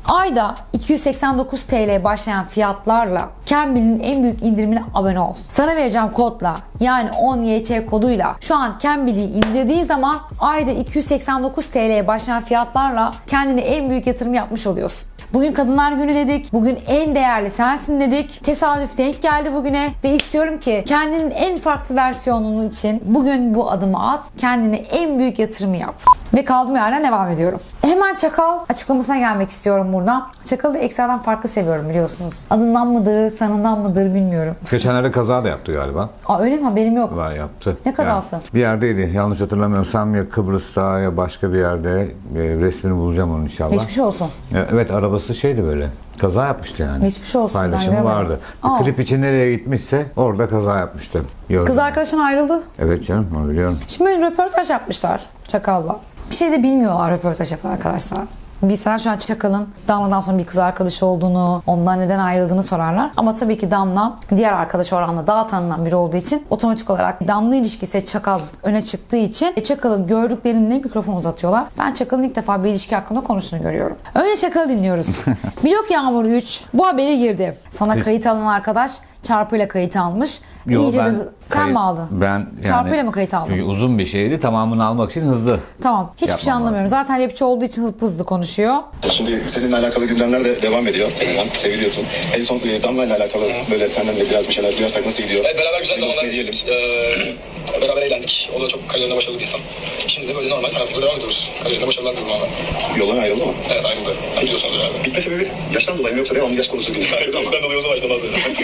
Ayda iki yüz seksen dokuz TL'ye başlayan fiyatlarla Cambly'nin en büyük indirimine abone ol. Sana vereceğim kodla, yani on Y Ç koduyla şu an Cambly'yi indirdiğin zaman ayda iki yüz seksen dokuz TL'ye başlayan fiyatlarla kendine en büyük yatırım yapmış oluyorsun. Bugün Kadınlar Günü dedik. Bugün en değerli sensin dedik. Tesadüf denk geldi bugüne ve istiyorum ki kendinin en farklı versiyonunun için bugün bu adımı at. Kendine en büyük yatırımı yap. Ve kaldığım yerden devam ediyorum. Hemen Çakal açıklamasına gelmek istiyorum buradan. Çakal'ı ekstradan farklı seviyorum biliyorsunuz. Adından mıdır, sanından mıdır bilmiyorum. Geçenlerde kaza da yaptı galiba. Aa, öyle mi? Haberim yok. Var yaptı. Ne kazası? Yani bir yerdeydi. Yanlış hatırlamıyorsam ya Kıbrıs'ta ya başka bir yerde. E, resmini bulacağım onun inşallah. Geçmiş olsun. E, evet arabası şeydi böyle. Kaza yapmıştı yani. Geçmiş olsun. Paylaşımı vardı. Aa. Klip için nereye gitmişse orada kaza yapmıştı. Gördüm. Kız arkadaşın ayrıldı. Evet canım onu biliyorum. Şimdi röportaj yapmışlar Çakal'la. Bir şey de bilmiyorlar röportaj yapan arkadaşlar. Bilsen şu an Çakal'ın Damla'dan sonra bir kız arkadaşı olduğunu, ondan neden ayrıldığını sorarlar. Ama tabii ki Damla diğer arkadaş oranla daha tanınan biri olduğu için otomatik olarak Damla ilişkisi Çakal öne çıktığı için Çakal'ı gördüklerinde mikrofon uzatıyorlar. Ben Çakal'ın ilk defa bir ilişki hakkında konuştuğunu görüyorum. Önce Çakal'ı dinliyoruz. Blok Yağmur üç bu habere girdi. Sana kayıt alan arkadaş çarpıyla kayıt almış. Yo, İyice ben de sen kayıt- mi aldın? Ben yani, Çarpıyla mı kayıt aldın? Çünkü uzun bir şeydi. Tamamını almak için hızlı. Tamam. Hiçbir şey Yapmam anlamıyorum. Zaten rapçi olduğu için hızlı hızlı konuşuyor. Şimdi seninle alakalı gündemler de devam ediyor. Eyvallah. Seviliyorsun. En son e, Damla ile alakalı böyle senden de biraz bir şeyler duyarsak nasıl gidiyor? Evet, beraber güzel zamanlar geçirdik. geçirdik. Ee, beraber eğlendik. O da çok kariyerinde başarılı bir insan. Şimdi de böyle normal hayatımıza devam ediyoruz. Kariyerinde başarılar diliyorum abi. Yoldan ayrıldı mı? Evet, ayrıldı. Yani biliyorsunuz herhalde. Bitme sebebi yaştan dolayı mı yoksa devamlı yaş konusu değil? Hayır, yaştan dolayı olsa başlamazdı.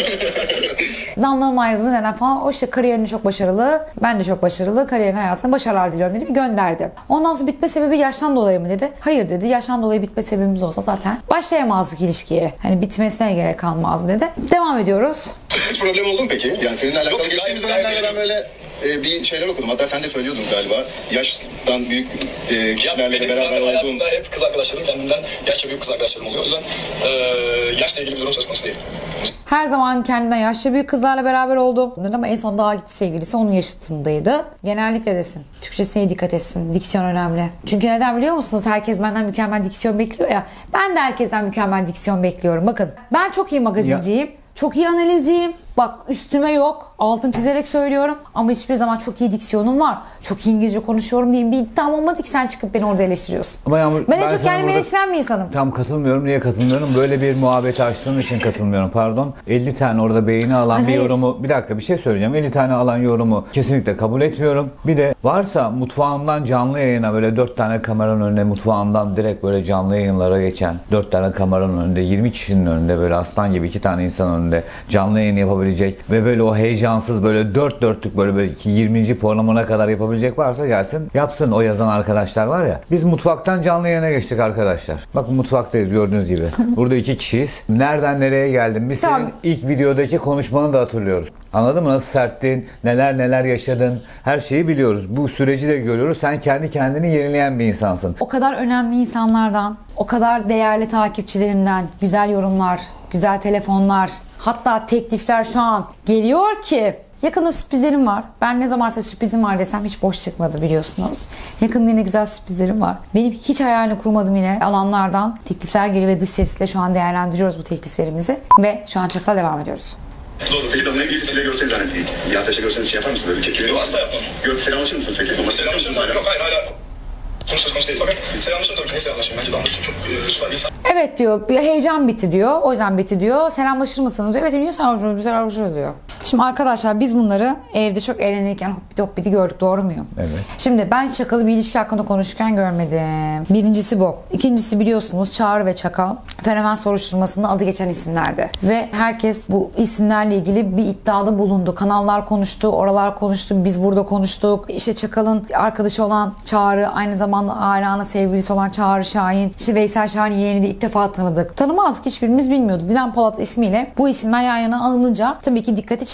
Damla'nın ayrıldığımız neden falan. O işte kariyerini çok başarılı. Ben de çok başarılı. Kariyerin hayatına başarılar diliyorum dedi. Bir gönderdi. Ondan sonra bitme sebebi yaştan dolayı mı dedi. Hayır dedi. Yaştan dolayı bitme sebebimiz olsa zaten başlayamazdık ilişkiye. Hani bitmesine gerek kalmazdı dedi. Devam ediyoruz. Hiç problem oldu mu peki? Yani seninle alakalı Yok, geçtiğimiz gayet- dönemlerde gayet- ben böyle e, bir şeyler okudum. Hatta sen de söylüyordun galiba. Yaştan büyük e, Ya kişilerle benim beraber zaten olduğum... hayatımda hep kız arkadaşlarım kendimden yaşça büyük kız arkadaşlarım oluyor. O yüzden e, yaşla ilgili bir durum söz konusu değil. Her zaman kendinden yaşça büyük kızlarla beraber oldum. Ama en son daha gitti sevgilisi onun yaşıtındaydı. Genellikle desin. Türkçesine dikkat etsin. Diksiyon önemli. Çünkü neden biliyor musunuz? Herkes benden mükemmel diksiyon bekliyor ya. Ben de herkesten mükemmel diksiyon bekliyorum. Bakın ben çok iyi magazinciyim. Çok iyi analizciyim. Bak üstüme yok. Altın çizerek söylüyorum. Ama hiçbir zaman çok iyi diksiyonum var. Çok iyi İngilizce konuşuyorum diye bir iddiam olmadı ki sen çıkıp beni orada eleştiriyorsun. Ama Yağmur, ben en çok sana kendimi burada eleştiren bir insanım. Tam katılmıyorum. Niye katılmıyorum? Böyle bir muhabbeti açtığın için katılmıyorum. Pardon. elli tane orada beğeni alan Hayır. bir yorumu... Bir dakika bir şey söyleyeceğim. elli tane alan yorumu kesinlikle kabul etmiyorum. Bir de varsa mutfağımdan canlı yayına böyle dört tane kameranın önünde mutfağımdan direkt böyle canlı yayınlara geçen dört tane kameranın önünde yirmi kişinin önünde böyle aslan gibi iki tane insan önünde canlı yayın yapabilecek ve böyle o heyecansız böyle dört dörtlük böyle belki yirminci programına kadar yapabilecek varsa gelsin yapsın o yazan arkadaşlar var ya. Biz mutfaktan canlı yayına geçtik arkadaşlar. Bakın mutfaktayız gördüğünüz gibi. Burada iki kişiyiz. Nereden nereye geldim? Biz Tamam. senin ilk videodaki konuşmanı da hatırlıyoruz. Anladın mı? Nasıl serttin, neler neler yaşadın. Her şeyi biliyoruz. Bu süreci de görüyoruz. Sen kendi kendini yenileyen bir insansın. O kadar önemli insanlardan, o kadar değerli takipçilerimden güzel yorumlar, güzel telefonlar, hatta teklifler şu an geliyor ki yakında sürprizlerim var. Ben ne zaman size sürprizim var desem hiç boş çıkmadı biliyorsunuz. Yakında yine güzel sürprizlerim var. Benim hiç hayalini kurmadığım yine alanlardan teklifler geliyor ve dış sesle şu an değerlendiriyoruz bu tekliflerimizi. Ve şu an Çakal'a devam ediyoruz. Doğru. Peki sen ilgili size görseniz hani bir ateşe görseniz şey yapar mısın böyle bir çekilir? Yok, asla yapmam. Gör, selamlaşır mısınız peki? Ama Selamlaşırım. Yok, hayır, hala konu söz konusu değil fakat selamlaşırım tabii ki. Ne selamlaşırım? Bence Damla çok, çok e, süper bir insan. Evet diyor, bir heyecan bitti diyor. O yüzden bitti diyor. Selamlaşır mısınız diyor. Evet diyor, selamlaşırız, selamlaşırız diyor. Şimdi arkadaşlar biz bunları evde çok eğlenirken hoppidi hoppidi gördük. Doğru muyum? Evet. Şimdi ben Çakal'ı bir ilişki hakkında konuşurken görmedim. Birincisi bu. İkincisi biliyorsunuz Çağrı ve Çakal fenomen soruşturmasında adı geçen isimlerdi. Ve herkes bu isimlerle ilgili bir iddiada bulundu. Kanallar konuştu, oralar konuştu, biz burada konuştuk. İşte Çakal'ın arkadaşı olan Çağrı, aynı zamanda Aila'nın sevgilisi olan Çağrı Şahin, işte Veysel Şahin'in yeğeni de ilk defa tanıdık. Tanımazdık, hiçbirimiz bilmiyorduk. Dilan Polat ismiyle bu isimler yan yana anılınca tabii ki dikkati çekti.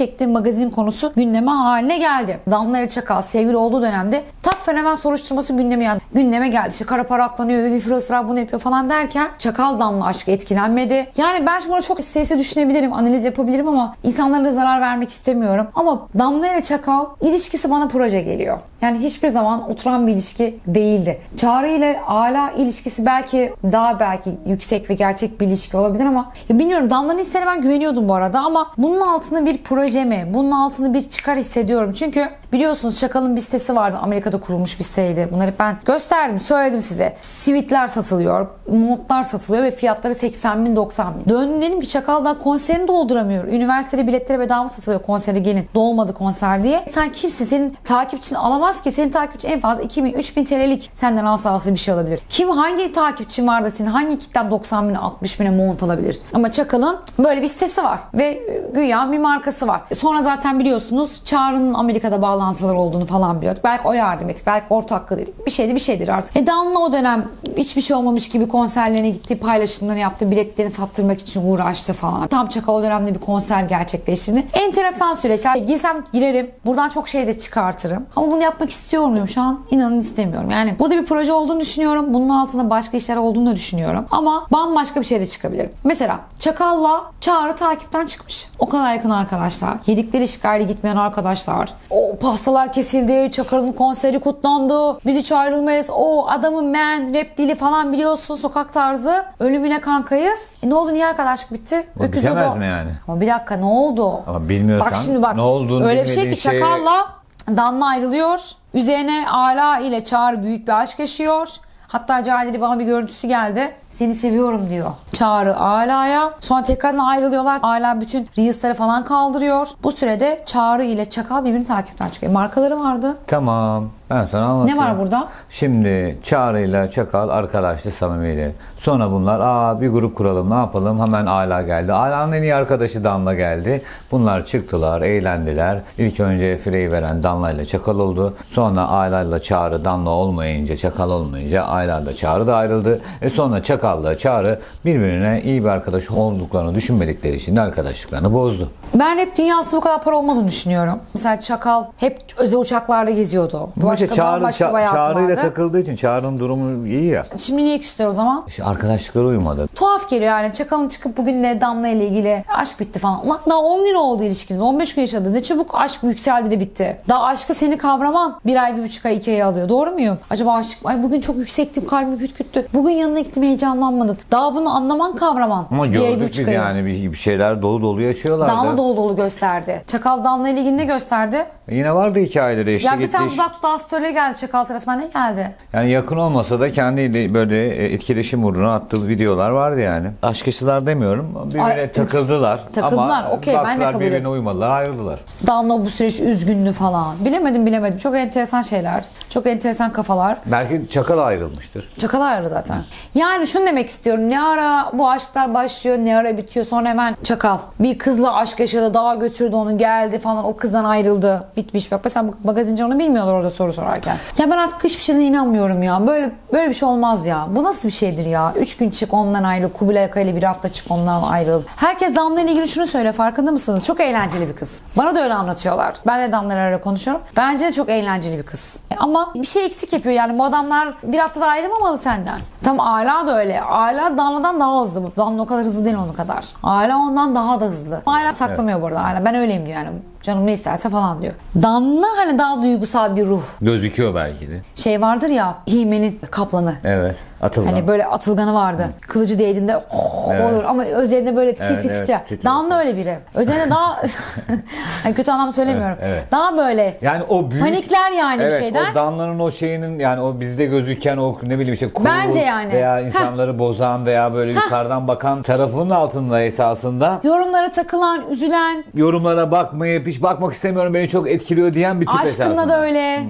şekli magazin konusu gündeme haline geldi. Damla ile Çakal sevgili olduğu dönemde tak fenomen soruşturması gündeme geldi. Gündeme geldi. İşte kara para aklanıyor, bir Firoz bunu yapıyor falan derken Çakal Damla aşkı etkilenmedi. Yani ben şimdi burada çok sesli düşünebilirim, analiz yapabilirim ama insanlara da zarar vermek istemiyorum. Ama Damla ile Çakal ilişkisi bana proje geliyor. Yani hiçbir zaman oturan bir ilişki değildi. Çağrı ile Ala ilişkisi belki daha belki yüksek ve gerçek bir ilişki olabilir ama ya bilmiyorum, Damla'nın hislerine ben güveniyordum bu arada ama bunun altında bir proje mi? Bunun altında bir çıkar hissediyorum. Çünkü biliyorsunuz Çakal'ın bir sitesi vardı. Amerika'da kurulmuş bir siteydi. Bunları ben gösterdim, söyledim size. Sivitler satılıyor, montlar satılıyor ve fiyatları seksen bin doksan bin. Döndüm dedim ki Çakal'dan konserini dolduramıyor. Üniversiteli biletleri bedava satılıyor, konsere gelin. Dolmadı konser diye. Sen kimsin? Senin takipçin alamaz ki. Senin takipçin en fazla iki bin üç bin T L'lik senden alsa alsa bir şey alabilir. Kim hangi takipçin var da senin hangi kitlen doksan bin altmış bine mont alabilir? Ama Çakal'ın böyle bir sitesi var ve güya bir markası var. Sonra zaten biliyorsunuz Çağrı'nın Amerika'da bağlantıları olduğunu falan biliyorduk. Belki o yardım etti. Belki ortaklığı dedik. Bir şeydi bir şeydir artık. E Damla o dönem hiçbir şey olmamış gibi konserlerine gitti. Paylaşımlarını yaptı. Biletlerini sattırmak için uğraştı falan. Tam Çakal o dönemde bir konser gerçekleştirdi. Enteresan süreçler. Girsem girerim. Buradan çok şey de çıkartırım. Ama bunu yapmak istiyor muyum şu an? İnanın istemiyorum. Yani burada bir proje olduğunu düşünüyorum. Bunun altında başka işler olduğunu da düşünüyorum. Ama bambaşka bir şey de çıkabilir. Mesela Çakal'la Çağrı takipten çıkmış. O kadar yakın arkadaşlar. Yedikleri şikayete gitmeyen arkadaşlar. O pastalar kesildi. Çakal'ın konseri kutlandı. Biz hiç ayrılmayız. O adamın man, rap dili falan biliyorsun. Sokak tarzı. Ölümüne kankayız. E ne oldu? Niye arkadaşlık bitti? O bitemez mi yani? Ama bir dakika ne oldu? Ama bilmiyorsan bak şimdi bak, ne olduğunu öyle bir şey ki şey... Çakal'la Damla ayrılıyor. Üzerine Ala ile Çağrı büyük bir aşk yaşıyor. Hatta Cahil'de bana bir görüntüsü geldi. Seni seviyorum diyor Çağrı Ala'ya. Sonra tekrardan ayrılıyorlar. Ala bütün Reels'ları falan kaldırıyor. Bu sürede Çağrı ile Çakal birbirini takipten çıkıyor. Markaları vardı. Tamam. Ben sana anlatayım. Ne var burada? Şimdi Çağrı ile Çakal arkadaşlı, samimiydi. Sonra bunlar aa bir grup kuralım, ne yapalım? Hemen Ala geldi. Ala'nın en iyi arkadaşı Damla geldi. Bunlar çıktılar, eğlendiler. İlk önce freyi veren Damla ile Çakal oldu. Sonra Ala ile Çağrı, Damla olmayınca, Çakal olmayınca Ala ile Çağrı da ayrıldı. E sonra Çakal'la Çağrı birbirine iyi bir arkadaş olduklarını düşünmedikleri için de arkadaşlıklarını bozdu. Ben hep dünyasında bu kadar para olmadığını düşünüyorum. Mesela Çakal hep özel uçaklarda geziyordu. Başka, Çağrı, başka bir hayatı Çağrı ile vardı. takıldığı için Çağrı'nın durumu iyi ya. Şimdi niye küstüler o zaman? İşte arkadaşlıkları uyumadı. Tuhaf geliyor yani. Çakal'ın çıkıp bugün de Damla ile ilgili aşk bitti falan. Ulan daha on gün oldu ilişkiniz. on beş gün yaşadınız. Ne çabuk aşk yükseldi de bitti. Daha aşkı seni kavraman bir ay, bir buçuk ay, iki ay alıyor. Doğru muyum? Acaba aşk, ay bugün çok yüksektim, kalbim küt küttü. Bugün yanına gittim, heyecanlanmadım. Daha bunu anlaman, kavraman. Ama bir ay, gördük bir biz buçuk ay. yani bir, bir şeyler dolu dolu yaşıyorlardı. Damla dolu dolu gösterdi. Çakal Damla ile ilgili ne gösterdi? E yine vardı hikayeleri işte. Ya bir gitti tane iş- dudak tudağı story geldi Çakal tarafından, ne geldi? Yani yakın olmasa da kendi böyle etkileşim uğruna attığı videolar vardı yani. Aşk yaşlılar demiyorum. Birbirine Ay, takıldılar. takıldılar, Ama okey, ben de baktılar, kabul birbirine ederim. uymadılar, ayrıldılar. Damla bu süreç üzgündü falan. Bilemedim bilemedim. Çok enteresan şeyler. Çok enteresan kafalar. Belki Çakal ayrılmıştır. Çakal ayrı zaten. Yani şunu demek istiyorum. Ne ara bu aşklar başlıyor, ne ara bitiyor. Sonra hemen Çakal bir kızla aşk yaşadı, dağa götürdü onu, geldi falan, o kızdan ayrıldı. Bitmiş. Bak mesela magazinci onu bilmiyorlar orada soru sorarken. Ya ben artık hiçbir şeyden inanmıyorum ya. Böyle böyle bir şey olmaz ya. Bu nasıl bir şeydir ya? Üç gün çık ondan ayrıl. Kubilay Aka ile bir hafta çık ondan ayrıl. Herkes Damla ile ilgili şunu söyle, farkında mısınız? Çok eğlenceli bir kız. Bana da öyle anlatıyorlar. Ben de Damla ile ara konuşuyorum. Bence de çok eğlenceli bir kız. Ama bir şey eksik yapıyor yani. Bu adamlar bir haftada ayrılmamalı senden. Tam Ala da öyle. Ala Damla'dan daha hızlı. Damla o kadar hızlı değil onun kadar. Ala ondan daha da hızlı. Ala saklamıyor evet. Bu arada. Ala ben öyleyim diyor yani. Canım ne isterse falan diyor. Damla hani daha duygusal bir ruh. Gözüküyor belki de. Şey vardır ya, Hime'nin kaplanı. Evet. Atılgan. Hani böyle atılganı vardı. Hı. Kılıcı değdiğinde oh, evet. Olur ama üzerinde böyle tit evet, tit evet, titrer. tit, Damla öyle biri. Üzerine daha yani kötü anlamda söylemiyorum. Evet, evet. Daha böyle yani o büyük, panikler yani evet, bir şeyden. O Damla'nın o şeyinin yani o bizde gözüken o ne bileyim işte kuru bence yani. veya insanları Heh. bozan veya böyle Heh. yukarıdan bakan tarafının altında esasında. Yorumlara takılan, üzülen. Yorumlara bakmayıp hiç bakmak istemiyorum, beni çok etkiliyor diyen bir tip Aşkınla esasında. da öyle. Hmm.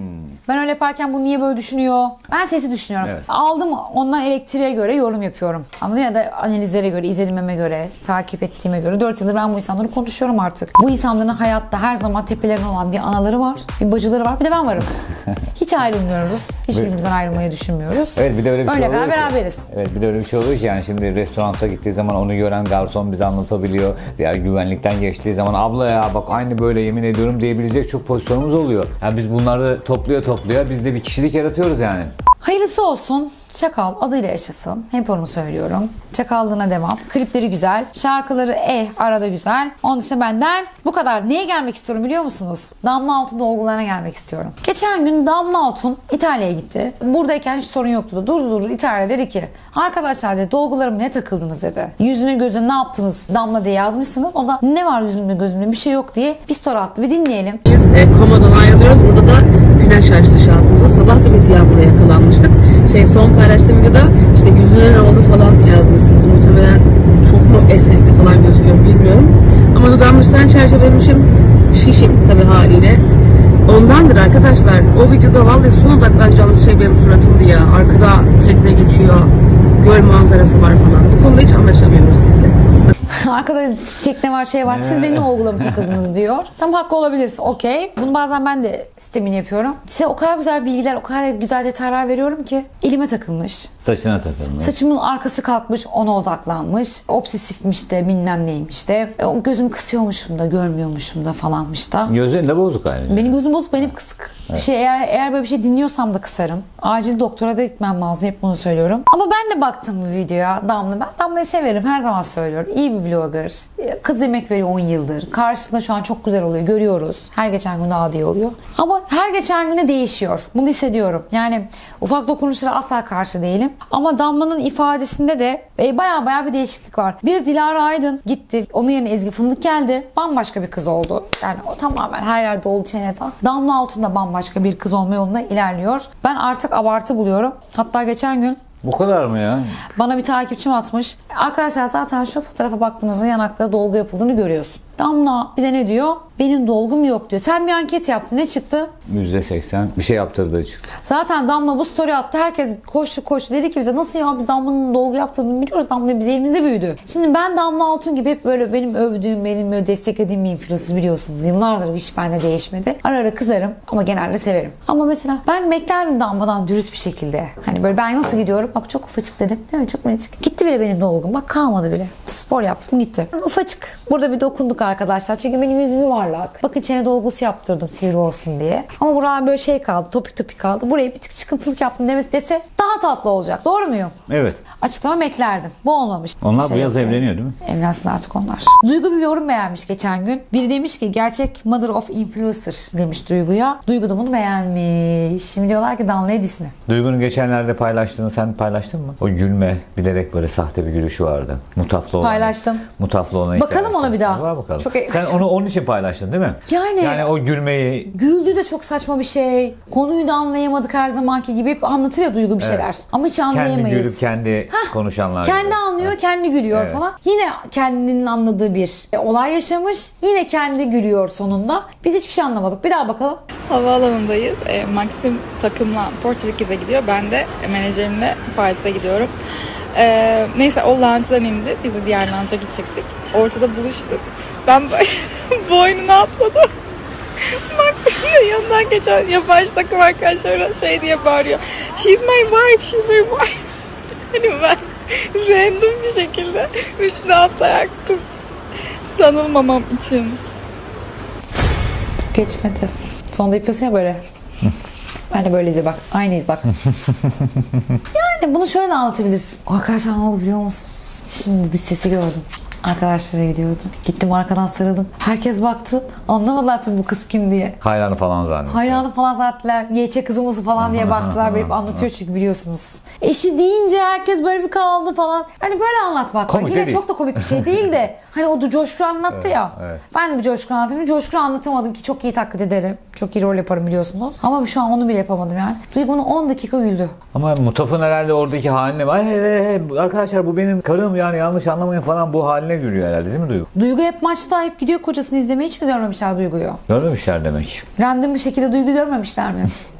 Ben öyle yaparken bu niye böyle düşünüyor? Ben sesi düşünüyorum. Evet. Aldım ondan elektriğe göre yorum yapıyorum. Anladın mı? Ya da analizlere göre, izlenimeme göre, takip ettiğime göre. dört yıldır ben bu insanları konuşuyorum artık. Bu insanların hayatta her zaman tepelerine olan bir anaları var, bir bacıları var, bir de ben varım. Hiç ayrılmıyoruz. Hiçbirimizden ayrılmayı düşünmüyoruz. Evet, bir de öyle bir şey öyle oluyor ki. beraberiz. Evet, bir de öyle bir şey oluyor ki yani şimdi restoranta gittiği zaman onu gören garson bize anlatabiliyor. Veya güvenlikten geçtiği zaman abla ya bak aynı böyle yemin ediyorum diyebilecek çok pozisyonumuz oluyor. Yani biz bunları topluyor topluyor biz de bir kişilik yaratıyoruz yani. Hayırlısı olsun. Çakal adıyla yaşasın. Hep onu söylüyorum. Çakallığına devam. Klipleri güzel. Şarkıları eh arada güzel. Onun dışında benden bu kadar. Neye gelmek istiyorum biliyor musunuz? Damla Altun dolgularına gelmek istiyorum. Geçen gün Damla Altun İtalya'ya gitti. Buradayken hiç sorun yoktu. Durdu durdu İtalya dedi ki arkadaşlar dedi dolgularıma ne takıldınız dedi. Yüzüne gözüne ne yaptınız Damla diye yazmışsınız. O da ne var yüzümde gözümde bir şey yok diye bir story attı. Bir dinleyelim. Biz e, komadan ayrılıyoruz. Burada da güneş açtı şansımıza. Sabah da biz yağmura yakalanmıştık. Şey son paylaştığım videoda işte yüzüne ne oldu falan yazmışsınız. Muhtemelen çok mu esnekli falan gözüküyor bilmiyorum. Ama dudağımın üstten çerçevelemişim. Şişim tabii haliyle. Ondandır arkadaşlar. O videoda vallahi son odaklanacağınız şey benim suratımdı ya. Arkada tekne geçiyor. Göl manzarası var falan. Bu konuda hiç anlaşamıyoruz sizle. Arkada tekne var şey var siz benim dolgularıma takıldınız diyor. Tam haklı olabiliriz okey. Bunu bazen ben de sistemini yapıyorum. Size o kadar güzel bilgiler o kadar güzel detaylar veriyorum ki elime takılmış. Saçına takılmış. Saçımın arkası kalkmış ona odaklanmış. Obsesifmiş de bilmem neymiş de. E, o gözümü kısıyormuşum da görmüyormuşum da falanmış da. Gözün de bozuk ayrıca. Benim gözüm bozuk benim kısık. Evet. Bir şey eğer eğer böyle bir şey dinliyorsam da kısarım. Acil doktora da gitmem lazım hep bunu söylüyorum. Ama ben de baktım bu videoya Damla. Ben Damla'yı severim her zaman söylüyorum. İyi bir vlogger. Kız emek veriyor on yıldır. Karşısında şu an çok güzel oluyor. Görüyoruz. Her geçen gün daha iyi oluyor. Ama her geçen güne değişiyor. Bunu hissediyorum. Yani ufak dokunuşlara asla karşı değilim. Ama Damla'nın ifadesinde de e, baya baya bir değişiklik var. Bir Dilara Aydın gitti. Onun yerine Ezgi Fındık geldi. Bambaşka bir kız oldu. Yani o tamamen her yerde oldu çene falan. Damla Altun da bambaşka bir kız olma yolunda ilerliyor. Ben artık abartı buluyorum. Hatta geçen gün Bu kadar mı ya? bana bir takipçim atmış. Arkadaşlar zaten şu fotoğrafa baktığınızda yanaklara dolgu yapıldığını görüyorsun. Damla bize ne diyor? Benim dolgum yok diyor. Sen bir anket yaptın. Ne çıktı? yüzde seksen bir şey yaptırdığı çıktı. Zaten Damla bu story attı. Herkes koştu koştu. Dedi ki bize nasıl ya biz Damla'nın dolgu yaptığını biliyoruz. Damla bize elimizde büyüdü. Şimdi ben Damla Altun gibi hep böyle benim övdüğüm, benim böyle desteklediğim bir influencer biliyorsunuz. Yıllardır hiç bende değişmedi. Ara ara kızarım ama genelde severim. Ama mesela ben beklerdim Damla'dan dürüst bir şekilde. Hani böyle ben nasıl gidiyorum? Bak çok ufacık dedim. Değil mi? Çok minicik. Gitti bile benim dolgum. Bak kalmadı bile. Spor yaptım gitti. Ufacık. Burada bir dokunduk arkadaşlar. Çünkü benim yüzüm yuvarlak. Bakın çene dolgusu yaptırdım sivri olsun diye. Ama buralar böyle şey kaldı. Topik topik kaldı. Buraya bir tık çıkıntılık yaptım demesi dese daha tatlı olacak. Doğru muyum? Evet. Açıklama beklerdim. Bu olmamış. Onlar Şey bu yaz yok yani. evleniyor değil mi? Evlensin artık onlar. Duygu bir yorum beğenmiş geçen gün. Biri demiş ki gerçek mother of influencer demiş Duygu'ya. Duygu da bunu beğenmiş. Şimdi diyorlar ki Damla'ya diss mi? Duygu'nun geçenlerde paylaştığını sen paylaştın mı? O gülme bilerek böyle sahte bir gülüşü vardı. Mutaflı olan. Paylaştım. Mutaflı olan. Bakalım hikayesi. ona bir daha. Var bakalım. Çok... Sen onu onun için paylaştın değil mi? Yani, Yani o gülmeyi... Güldü de çok saçma bir şey. Konuyu da anlayamadık her zamanki gibi. Hep anlatır ya Duygu bir şeyler. Evet. Ama hiç Kendi anlayamayız. gülüp kendi Hah, konuşanlar kendi gibi. anlıyor, Evet. kendi gülüyor Evet. falan. Yine kendinin anladığı bir e, olay yaşamış. Yine kendi gülüyor sonunda. Biz hiçbir şey anlamadık. Bir daha bakalım. Havaalanındayız. E, Maxim takımla Portekiz'e gidiyor. Ben de menajerimle Paris'e gidiyorum. E, neyse o launch'dan indi. Biz de diğer launch'a gidecektik. Ortada buluştuk. Ben böyle boynuna atladım. Maxim de yanından geçen yabancı takım arkadaşlarına şey diye bağırıyor. She's my wife, she's my wife. Hani ben random bir şekilde üstüne atlayan kız sanılmamam için. Geçmedi. Sonunda yapıyorsun ya böyle. Ben de böylece bak. Aynıyız bak. Yani bunu şöyle de anlatabilirsin. Arkadaşlar ne oldu biliyor musunuz? Şimdi bir sesi gördüm. Arkadaşlara gidiyordu. Gittim arkadan sarıldım. Herkes baktı. Anlamadılar tabii bu kız kim diye. Hayranı falan zannediyor. Hayranı falan zannettiler. Yeçe kızımızı falan diye baktılar. Böyle anlatıyor çünkü biliyorsunuz. Eşi deyince herkes böyle bir kaldı falan. Hani böyle anlatmak var. Komik Yine değil. çok da komik bir şey değil de. Hani o da Coşkun anlattı Evet, ya. evet. Ben de bir Coşkun anlatayım. Coşkun anlatamadım ki çok iyi taklit ederim. Çok iyi rol yaparım biliyorsunuz. Ama şu an onu bile yapamadım yani. Duygu bunu on dakika güldü. Ama Mutaf'ın herhalde oradaki haline var. Hey, hey, hey, arkadaşlar bu benim karım yani yanlış anlamayın falan bu haline gülüyor herhalde değil mi Duygu? Duygu hep maçta hep gidiyor kocasını izlemeye hiç mi görmemişler Duygu'yu? Görmemişler demek. Random bir şekilde Duygu görmemişler mi?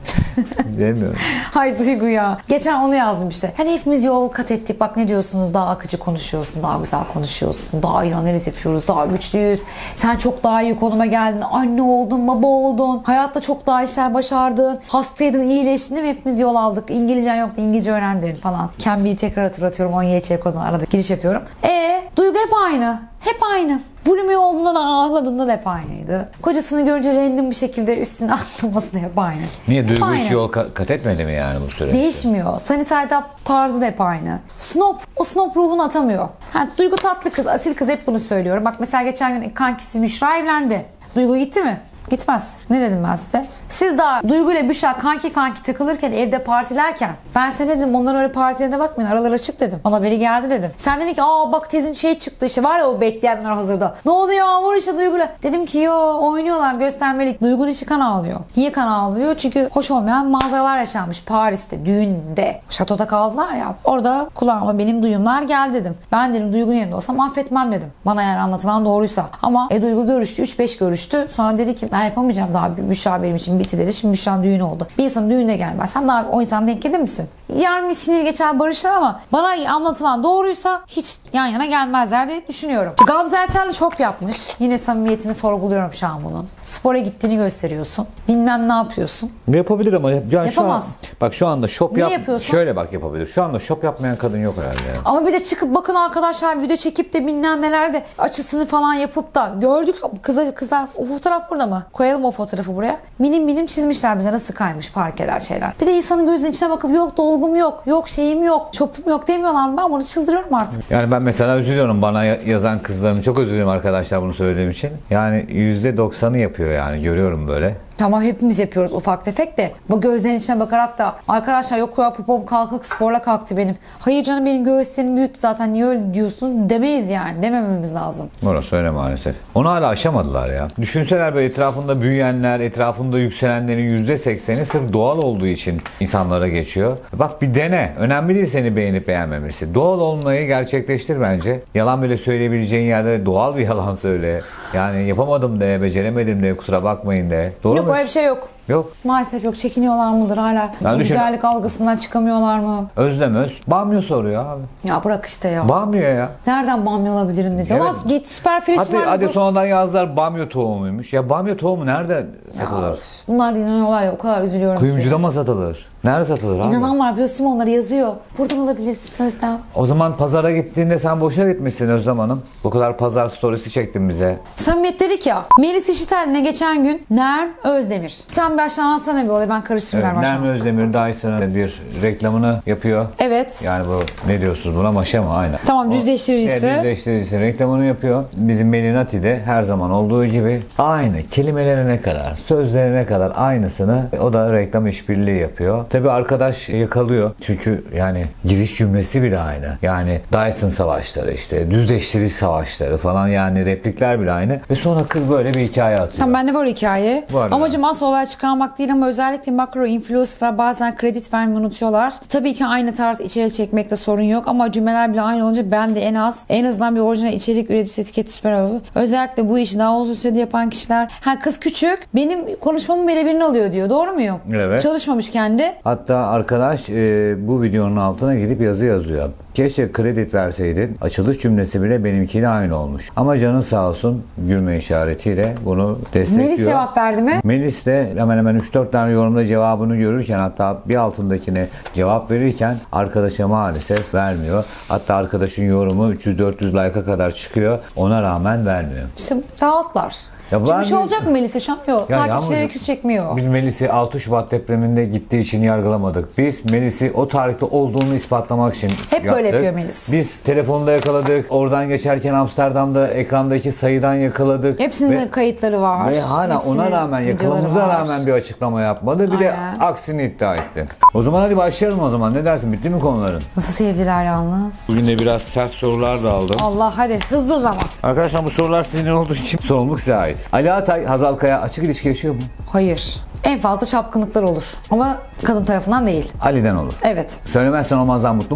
Bilmiyorum. Hay Duygu ya. Geçen onu yazdım işte. Hani hepimiz yol kat ettik. Bak ne diyorsunuz? Daha akıcı konuşuyorsun. Daha güzel konuşuyorsun. Daha iyi analiz yapıyoruz. Daha güçlüyüz. Sen çok daha iyi konuma geldin. Anne oldun, baba oldun. Hayatta çok daha işler başardın. Hastaydın, iyileştin değil mi? Hepimiz yol aldık. İngilizcen yoktu. İngilizce öğrendin falan. Cambly'i tekrar hatırlatıyorum. on Y Ç kodunu arada giriş yapıyorum. E Duygu hep aynı. Hep aynı. Bulimi olduğunda da ağladığında da hep aynıydı. Kocasını görünce random bir şekilde üstüne atlaması da hep aynı. Niye? Duygu Aynı. hiç yol kat, kat etmedi mi yani bu süreçte? Değişmiyor. Sunny Side Up tarzı da hep aynı. Snob, o snob ruhunu atamıyor. Ha, Duygu tatlı kız, asil kız, hep bunu söylüyorum. Bak mesela geçen gün kankisi Büşra evlendi. Duygu gitti mi? Gitmez. Ne dedim ben size? Siz daha Duygu ile Büşra kanki kanki takılırken, evde partilerken ben sana dedim onların öyle partilerine bakmayın, aralar açık dedim. Bana biri geldi dedim. Sen dedin ki aa bak tezin şey çıktı işte, var ya o bekleyenler hazırda. Ne oluyor var işte Duygu'yla. Dedim ki yo oynuyorlar, göstermelik. Duygu'nun içi kan ağlıyor. Niye kan ağlıyor? Çünkü hoş olmayan manzaralar yaşanmış Paris'te, düğünde. Şatoda kaldılar ya. Orada kulağıma benim duyumlar geldi dedim. Ben dedim Duygu'nun yerinde olsam affetmem dedim. Bana eğer anlatılan doğruysa. Ama e, Duygu görüştü. üç beş görüştü. Sonra dedi ki ben yapamayacağım daha, bir Büşra benim için bitti dedi. Şimdi Büşra'nın düğünü oldu. Bir insanın düğününe gelmezsen daha o insan denk gelir misin? Yarın bir sinir geçer barışlar ama bana anlatılan doğruysa hiç yan yana gelmezler diye düşünüyorum. Gamze Erçel'le çok yapmış. Yine samimiyetini sorguluyorum şu an bunun. Spora gittiğini gösteriyorsun. Bilmem ne yapıyorsun. Yapabilir ama yani Yapamaz. Şu an, bak şu anda şop Niye yap. yapıyorsun? Şöyle bak yapabilir. Şu anda şop yapmayan kadın yok herhalde. Yani. Ama bir de çıkıp bakın arkadaşlar video çekip de bilmem nelerde açısını falan yapıp da gördük kızlar, kızlar o fotoğraf burada mı? Koyalım o fotoğrafı buraya. Minim minim çizmişler bize nasıl kaymış parkeler şeyler. Bir de insanın gözünün içine bakıp yok dolgum yok, yok şeyim yok, çopum yok demiyorlar mı? Ben bunu çıldırıyorum artık. Yani ben mesela üzülüyorum bana yazan kızların. Çok üzülüyorum arkadaşlar bunu söylediğim için. Yani yüzde doksanı yapıyor yani, görüyorum böyle. Tamam hepimiz yapıyoruz ufak tefek de. Bu gözlerin içine bakarak da arkadaşlar yok ya popom kalkık sporla kalktı benim. Hayır canım benim göğüslerim büyük zaten niye öyle diyorsunuz demeyiz yani. Demememiz lazım. Orası öyle maalesef. Onu hala aşamadılar ya. Düşünseler böyle etrafında büyüyenler, etrafında yükselenlerin yüzde sekseni sırf doğal olduğu için insanlara geçiyor. Bak bir dene. Önemli değil seni beğenip beğenmemesi. Doğal olmayı gerçekleştir bence. Yalan bile söyleyebileceğin yerde doğal bir yalan söyle. Yani yapamadım de, beceremedim de, kusura bakmayın de. Doğru Yok mu? öyle bir şey yok. Yok. Maalesef yok. Çekiniyorlar mıdır hala? Ben Güzellik düşün- algısından çıkamıyorlar mı? Özlem Öz. Bamya soruyor abi. Ya bırak işte ya. Bamya ya. Nereden bamya alabilirim dedi. Evet. Ama git süper fresh Hadi, var. hadi dur. sonradan yazdılar bamya tohumuymuş. Ya bamya tohumu nerede satılır? Bunlar inanıyorlar ya o kadar üzülüyorum Kuyumcuda ki. mı satılır? Nerede satılır abi? İnanan var. Biliyorsun onları yazıyor. Buradan alabilirsin Özlem. O zaman pazara gittiğinde sen boşa gitmişsin Özlem Hanım. Bu kadar pazar storiesi çektin bize. Samimiyet dedik ya. Melis İşitel'le geçen gün Nerm Özdemir. Sen bir aşağı alsana bir olay. Ben karıştırdım Evet, Nerm Nermi Özdemir Dyson'ın bir reklamını yapıyor. Evet. Yani bu ne diyorsunuz buna, maşa mı? Aynen. Tamam, düzleştiricisi. Evet, düzleştiricisi reklamını yapıyor. Bizim Melinati de her zaman olduğu gibi aynı kelimelerine kadar, sözlerine kadar aynısını o da reklam işbirliği yapıyor. Tabii arkadaş yakalıyor. Çünkü yani giriş cümlesi bile aynı. Yani Dyson savaşları işte, düzleştirici savaşları falan, yani replikler bile aynı. Ve sonra kız böyle bir hikaye atıyor. Tamam, bende var hikaye. Var Amacım asla olay çıkarmak değil ama özellikle makro influencer'lar bazen kredi vermeyi unutuyorlar. Tabii ki aynı tarz içerik çekmekte sorun yok ama cümleler bile aynı olunca ben de en az en azından bir orijinal içerik üreticisi etiketi süper oldu. Özellikle bu işi daha uzun sürede yapan kişiler, ha kız küçük benim konuşmamın birebirine alıyor diyor. Doğru muyum? Evet. Çalışmamış kendi. Hatta arkadaş e, bu videonun altına gidip yazı yazıyor. Keşke kredi verseydin. Açılış cümlesi bile benimkiyle aynı olmuş. Ama canın sağ olsun gülme işaretiyle bunu destekliyor. Melis cevap verdi mi? Melis de hemen hemen üç dört tane yorumda cevabını görürken, hatta bir altındakine cevap verirken arkadaşa maalesef vermiyor. Hatta arkadaşın yorumu üç yüz dört yüz like'a kadar çıkıyor. Ona rağmen vermiyor. İşte rahatlar. Ya Şimdi bir şey ben- olacak mı Melis'e şu an? Yok. Ya Takipçileri Yağmurcuğum, küs çekmiyor. Biz Melis'i altı Şubat depreminde gittiği için yargılamadık. Biz Melis'i o tarihte olduğunu ispatlamak için Hep yaptık. böyle yapıyor Melis. Biz telefonda yakaladık. Oradan geçerken Amsterdam'da ekrandaki sayıdan yakaladık. Hepsinin Ve- kayıtları var. Ve hala Hepsinin ona rağmen, videoları yakalamamıza var. rağmen bir açıklama yapmadı. Bir de Aynen. aksini iddia etti. O zaman hadi başlayalım o zaman. Ne dersin? Bitti mi konuların? Nasıl sevdiler yalnız. Bugün de biraz sert sorular da aldım. Allah hadi hızlı zaman. Arkadaşlar bu sorular sizin olduğu için sorumluluk size ait. Ali Atay, Hazal Kaya açık ilişki yaşıyor mu? Hayır. En fazla çapkınlıklar olur. Ama kadın tarafından değil. Ali'den olur. Evet. Söylemezsen olmazdan mutlu musun?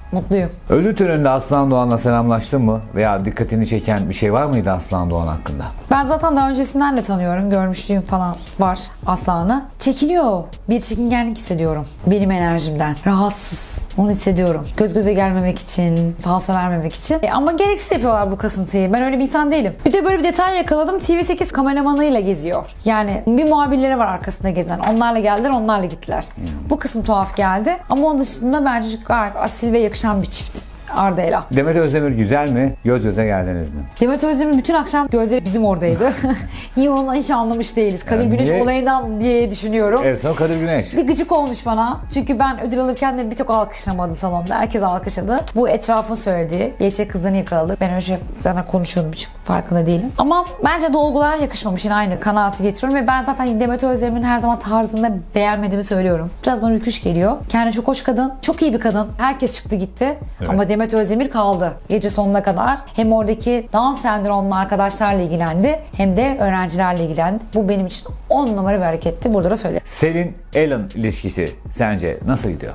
Mutluyum. Ölü töreninde Aslan Doğan'la selamlaştın mı? Veya dikkatini çeken bir şey var mıydı Aslan Doğan hakkında? Ben zaten daha öncesinden de tanıyorum. Görmüşlüğüm falan var Aslan'ı. Çekiniyor. Bir çekingenlik hissediyorum. Benim enerjimden. Rahatsız. Onu hissediyorum. Göz göze gelmemek için, falso vermemek için. E ama gereksiz yapıyorlar bu kasıntıyı. Ben öyle bir insan değilim. Bir de böyle bir detay yakaladım. T V sekiz kameramanıyla geziyor. Yani bir muhabirleri var arkasında gezen. Onlarla geldiler, onlarla gittiler. Hmm. Bu kısım tuhaf geldi. Ama onun dışında bence gayet asil ve yakışan bir çift. Arda'yla. Demet Özdemir güzel mi? Göz göze geldiniz mi? Demet Özdemir bütün akşam gözleri bizim oradaydı. Niye onu hiç anlamış değiliz. Kadir yani Güneş niye? Olayından diye düşünüyorum. Evet, son Kadir Güneş. Bir gıcık olmuş bana. Çünkü ben ödül alırken de bir çok alkışlamadı salonda. Herkes alkışladı. Bu etrafın söylediği. Gerçek kızlarını yakaladı. Ben öyle şey zaten konuşuyordum, hiç farkında değilim. Ama bence dolgular yakışmamış. Yine aynı kanaati getiriyorum ve ben zaten Demet Özdemir'in her zaman tarzında beğenmediğimi söylüyorum. Biraz bana ürküş geliyor. Kendi çok hoş kadın. Çok iyi bir kadın. Herkes çıktı gitti. Evet. Ama Demet Özdemir kaldı gece sonuna kadar. Hem oradaki Down sendromlu arkadaşlarla ilgilendi hem de öğrencilerle ilgilendi. Bu benim için on numara bir hareketti. Burada da söylerim. Selin Ellen ilişkisi sence nasıl gidiyor?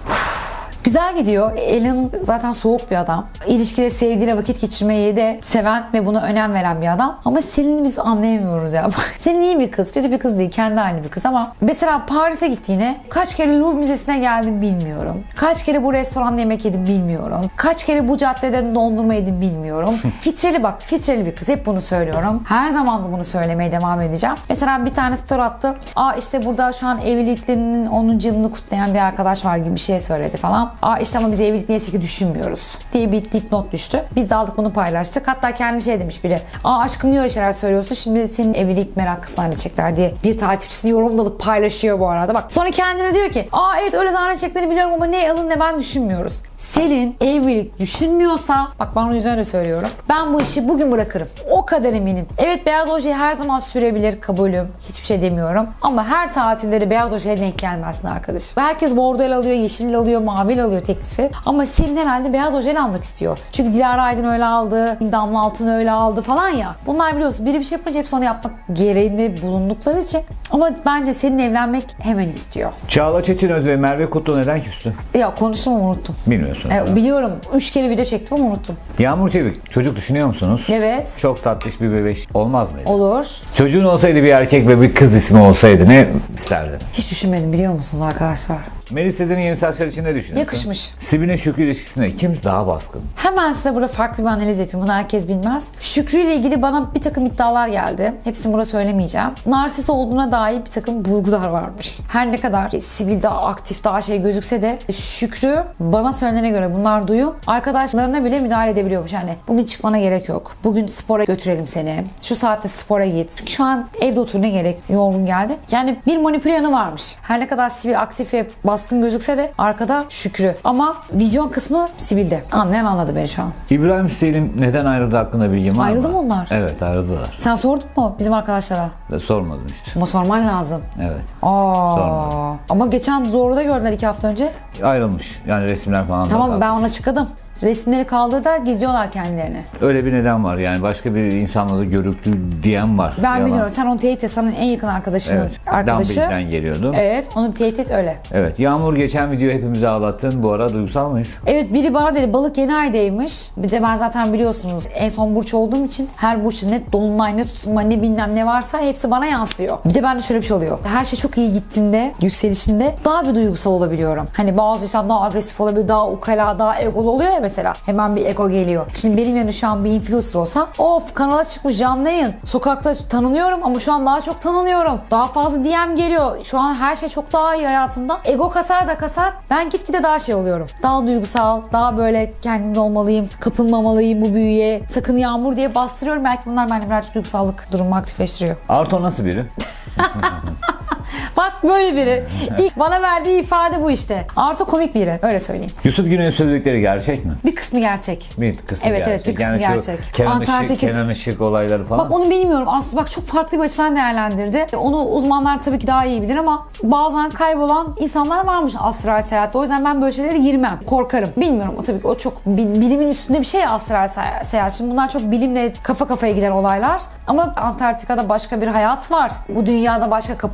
Güzel gidiyor. Alan zaten soğuk bir adam. İlişkide sevdiğiyle vakit geçirmeyi de seven ve buna önem veren bir adam. Ama Selin'i biz anlayamıyoruz ya. Selin iyi bir kız, kötü bir kız değil. Kendi aynı bir kız ama mesela Paris'e gittiğine kaç kere Louvre Müzesi'ne geldim bilmiyorum. Kaç kere bu restoranda yemek yedim bilmiyorum. Kaç kere bu caddeden dondurma yedim bilmiyorum. Fitreli bak, fitreli bir kız. Hep bunu söylüyorum. Her zaman da bunu söylemeye devam edeceğim. Mesela bir tane story attı. Aa işte burada şu an evliliklerinin onuncu yılını kutlayan bir arkadaş var gibi bir şey söyledi falan. Aa işte ama biz evlilik neyse ki düşünmüyoruz diye bir dipnot düştü. Biz de aldık bunu paylaştık. Hatta kendi şey demiş biri. Aa aşkım niye öyle şeyler söylüyorsun? Şimdi senin evlilik meraklısını zannedecekler diye bir takipçisi yorumladık paylaşıyor bu arada. Bak sonra kendine diyor ki aa evet öyle zannedeceklerini biliyorum ama ne alın ne ben düşünmüyoruz. Selin evlilik düşünmüyorsa bak ben o yüzden öyle söylüyorum. Ben bu işi bugün bırakırım. O kadar eminim. Evet beyaz oje her zaman sürebilir kabulüm. Hiçbir şey demiyorum. Ama her tatilde de beyaz ojeye denk gelmezsin arkadaş. Herkes bordoyla alıyor, yeşil alıyor, mavi alıyor teklifi. Ama Selin herhalde beyaz ojeyle almak istiyor. Çünkü Dilara Aydın öyle aldı, Damla Altun öyle aldı falan ya. Bunlar biliyorsun biri bir şey yapınca hepsi onu yapmak gereğinde bulundukları için. Ama bence Selin evlenmek hemen istiyor. Çağla Çetinöz ve Merve Kutlu neden küstü? Ya konuştum ama unuttum. Bilmiyorsun. E, biliyorum. Üç kere video çektim ama unuttum. Yağmur Çevik, çocuk düşünüyor musunuz? Evet. Çok tatlış bir bebek olmaz mıydı? Olur. Çocuğun olsaydı bir erkek ve bir kız ismi olsaydı ne isterdin? Hiç düşünmedim biliyor musunuz arkadaşlar? Melis Sezen'in yeni saçları için ne düşünüyorsun? Yakışmış. Sibel'in Şükrü ilişkisine kim daha baskın? Hemen size burada farklı bir analiz yapayım. Bunu herkes bilmez. Şükrü ile ilgili bana bir takım iddialar geldi. Hepsini burada söylemeyeceğim. Narsist olduğuna dair bir takım bulgular varmış. Her ne kadar Sibel daha aktif, daha şey gözükse de Şükrü bana söylenene göre bunlar duyum. Arkadaşlarına bile müdahale edebiliyormuş. Yani bugün çıkmana gerek yok. Bugün spora götürelim seni. Şu saatte spora git. Şu an evde otur ne gerek? Yorgun geldi. Yani bir manipüle yanı varmış. Her ne kadar Sibel aktif ve baskın gözükse de arkada Şükrü. Ama vizyon kısmı Sibel'de. Anlayan anladı beni şu an. İbrahim Selim neden ayrıldı hakkında bilgim var Ayrıldı mı? mı onlar? Evet ayrıldılar. Sen sordun mu bizim arkadaşlara? Ben sormadım işte. Ama sorman lazım. Evet. Aa. Sormadım. Ama geçen Zorlu'da gördüler iki hafta önce. Ayrılmış. Yani resimler falan. Tamam ben ona çıkadım. Resimleri kaldırdı gizliyorlar kendilerini. Öyle bir neden var yani başka bir insanla da görüktü diyen var. Ben Yalan. bilmiyorum sen onu teyit et. Senin en yakın arkadaşının Evet. arkadaşı. Dumbbell'den geliyordu. Evet onu teyit et öyle. Evet Yağmur geçen video hepimizi ağlattın. Bu ara duygusal mıyız? Evet biri bana dedi balık yeni aydaymış. Bir de ben zaten biliyorsunuz en son burç olduğum için her burçta ne dolunay ne tutulma ne bilmem ne varsa hepsi bana yansıyor. Bir de bende şöyle bir şey oluyor. Her şey çok iyi gittiğinde yükselişinde daha bir duygusal olabiliyorum. Hani bazı insan daha agresif olabilir, daha ukala, daha egolu oluyor ya mesela. Hemen bir ego geliyor. Şimdi benim yanımda şu an bir influencer olsa of kanala çıkmış canlı yayın. Sokakta tanınıyorum ama şu an daha çok tanınıyorum. Daha fazla D M geliyor. Şu an her şey çok daha iyi hayatımda. Ego kasar da kasar. Ben gitgide daha şey oluyorum. Daha duygusal, daha böyle kendimde olmalıyım. Kapılmamalıyım bu büyüye. Sakın Yağmur diye bastırıyorum. Belki bunlar bende birazcık duygusallık durumu aktifleştiriyor. Arto nasıl biri? Bak böyle biri. İlk bana verdiği ifade bu işte. Arto komik biri. Öyle söyleyeyim. Yusuf Güney'in söyledikleri gerçek mi? Bir kısmı gerçek. Bir kısmı evet, gerçek. Evet bir kısmı yani gerçek. Kenan Antarktik... Işık, Kenan Işık olayları falan. Bak onu bilmiyorum. Aslında bak çok farklı bir açıdan değerlendirdi. Onu uzmanlar tabii ki daha iyi bilir ama bazen kaybolan insanlar varmış astral seyahatte. O yüzden ben böyle şeylere girmem. Korkarım. Bilmiyorum. O tabii ki o çok bilimin üstünde bir şey astral seyahat. Şimdi bunlar çok bilimle kafa kafaya giden olaylar. Ama Antarktika'da başka bir hayat var. Bu dünyada başka kapılar var.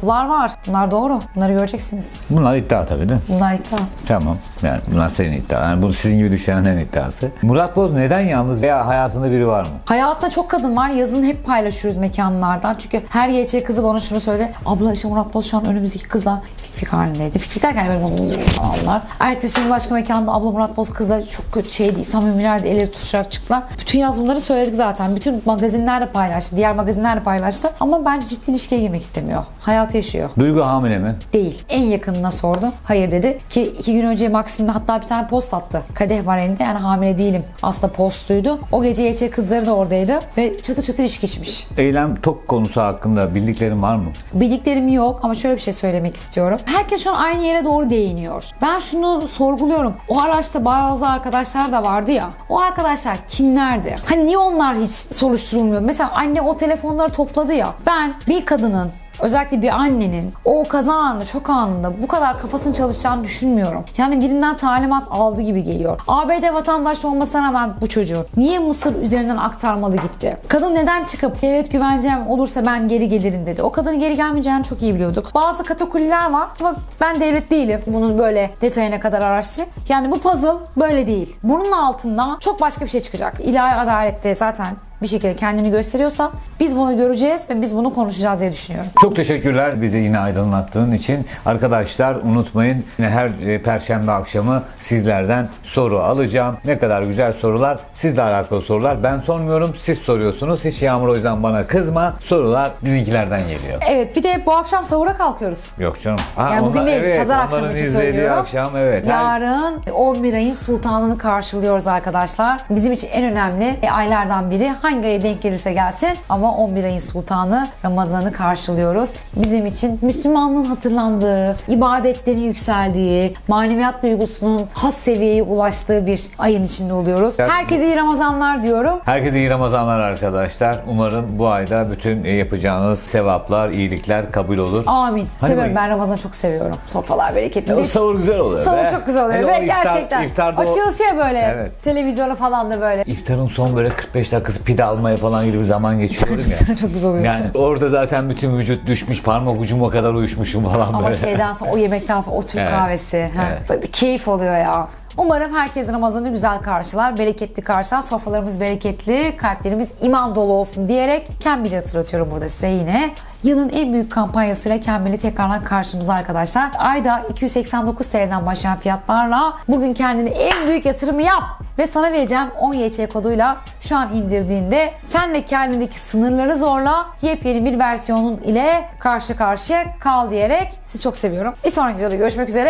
var. Bunlar doğru. Bunları göreceksiniz. Bunlar iddia tabii değil mi? Bunlar iddia. Tamam. Yani bunlar senin iddia. Yani bu sizin gibi düşünenlerin iddiası. Murat Boz neden yalnız veya hayatında biri var mı? Hayatta çok kadın var. Yazın hep paylaşıyoruz mekanlardan. Çünkü her Y Ç kızı bana şunu söyledi. Abla işte Murat Boz şu an önümüzdeki kızla fik fik halindeydi. Fik fik derken böyle anlar. Ertesi gün başka mekanda abla Murat Boz kızla çok kötü şeydi. Samimilerdi. Elleri tutuşarak çıktılar. Bütün yazımları söyledik zaten. Bütün magazinler de paylaştı. Diğer magazinler de paylaştı. Ama bence ciddi ilişkiye girmek istemiyor. Hayatı yaşıyor. Duygu hamile mi? Değil. En yakınına sordum. Hayır dedi. Ki iki gün önce Maxim'de hatta bir tane post attı. Kadeh var elinde, yani hamile değilim. Aslında postuydu. O gece Y Ç kızları da oradaydı. Ve çatır çatır iş geçmiş. Eylem Tok konusu hakkında bildiklerin var mı? Bildiklerim yok ama şöyle bir şey söylemek istiyorum. Herkes şu an aynı yere doğru değiniyor. Ben şunu sorguluyorum. O araçta bazı arkadaşlar da vardı ya. O arkadaşlar kimlerdi? Hani niye onlar hiç soruşturulmuyor? Mesela anne o telefonları topladı ya. Ben bir kadının, özellikle bir annenin o kaza anında, şok anında bu kadar kafasını çalışacağını düşünmüyorum. Yani birinden talimat aldı gibi geliyor. A B D vatandaşı olmasına rağmen bu çocuğu niye Mısır üzerinden aktarmalı gitti? Kadın neden çıkıp evet güvencem olursa ben geri gelirim dedi. O kadının geri gelmeyeceğini çok iyi biliyorduk. Bazı katakulliler var ama ben devlet değilim. Bunun böyle detayına kadar araştırayım. Yani bu puzzle böyle değil. Bunun altından çok başka bir şey çıkacak. İlahi adalette zaten bir şekilde kendini gösteriyorsa biz bunu göreceğiz ve biz bunu konuşacağız diye düşünüyorum. Çok teşekkürler bizi yine aydınlattığın için. Arkadaşlar unutmayın, yine her e, perşembe akşamı sizlerden soru alacağım. Ne kadar güzel sorular, sizle alakalı sorular. Ben sormuyorum, siz soruyorsunuz. Hiç Yağmur o yüzden bana kızma. Sorular bizimkilerden geliyor. Evet, bir de bu akşam sahura kalkıyoruz. Yok canım. Ha, Yani bugün onlar, değil, evet, pazar akşamı için söylüyorum. Akşam, evet. Yarın on bir ayın sultanını karşılıyoruz arkadaşlar. Bizim için en önemli aylardan biri. Hangi aya denk gelirse gelsin ama on bir ayın sultanı Ramazan'ı karşılıyoruz. Bizim için Müslümanlığın hatırlandığı, ibadetlerin yükseldiği, maneviyat duygusunun has seviyeye ulaştığı bir ayın içinde oluyoruz. Herkese iyi Ramazanlar diyorum. Herkese iyi Ramazanlar arkadaşlar. Umarım bu ayda bütün yapacağınız sevaplar, iyilikler kabul olur. Amin. Hani Seviyorum. bu... Ben Ramazan'ı çok seviyorum. Sofralar bereketli. O sahur güzel oluyor. Sahur be. çok güzel oluyor. Hele Ve o iftar, gerçekten. iftarda Açıyorsun ya böyle evet. televizyona falan da böyle. İftarın son böyle kırk beş dakikası pide almaya falan gibi bir zaman geçiyorum ya. Çok güzel oluyorsun. Yani orada zaten bütün vücut düşmüş, parmak ucuma kadar uyuşmuşum falan Ama böyle. şeyden sonra, o yemekten sonra o Türk Evet. kahvesi. Ha. Evet. Böyle bir keyif oluyor ya. Umarım herkes Ramazan'ı güzel karşılar, bereketli karşılar, sofralarımız bereketli, kalplerimiz iman dolu olsun diyerek Cambly'i hatırlatıyorum burada size yine. Yılın en büyük kampanyasıyla Cambly tekrardan karşımıza arkadaşlar. Ayda iki yüz seksen dokuz T L'den başlayan fiyatlarla bugün kendine en büyük yatırımı yap ve sana vereceğim on Y Ç koduyla şu an indirdiğinde senle kendindeki sınırları zorla yepyeni bir versiyonun ile karşı karşıya kal diyerek sizi çok seviyorum. Bir sonraki videoda görüşmek üzere.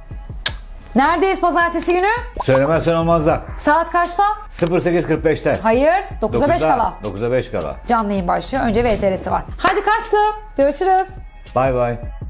Neredeyiz pazartesi günü? Söylemezsen olmaz da. Saat kaçta? sıfır sekiz kırk beşte. Hayır, dokuza beş kala. dokuza beş kala. Canlı yayın başlıyor. Önce V T R'si var. Hadi kaçtım. Görüşürüz. Bay bay.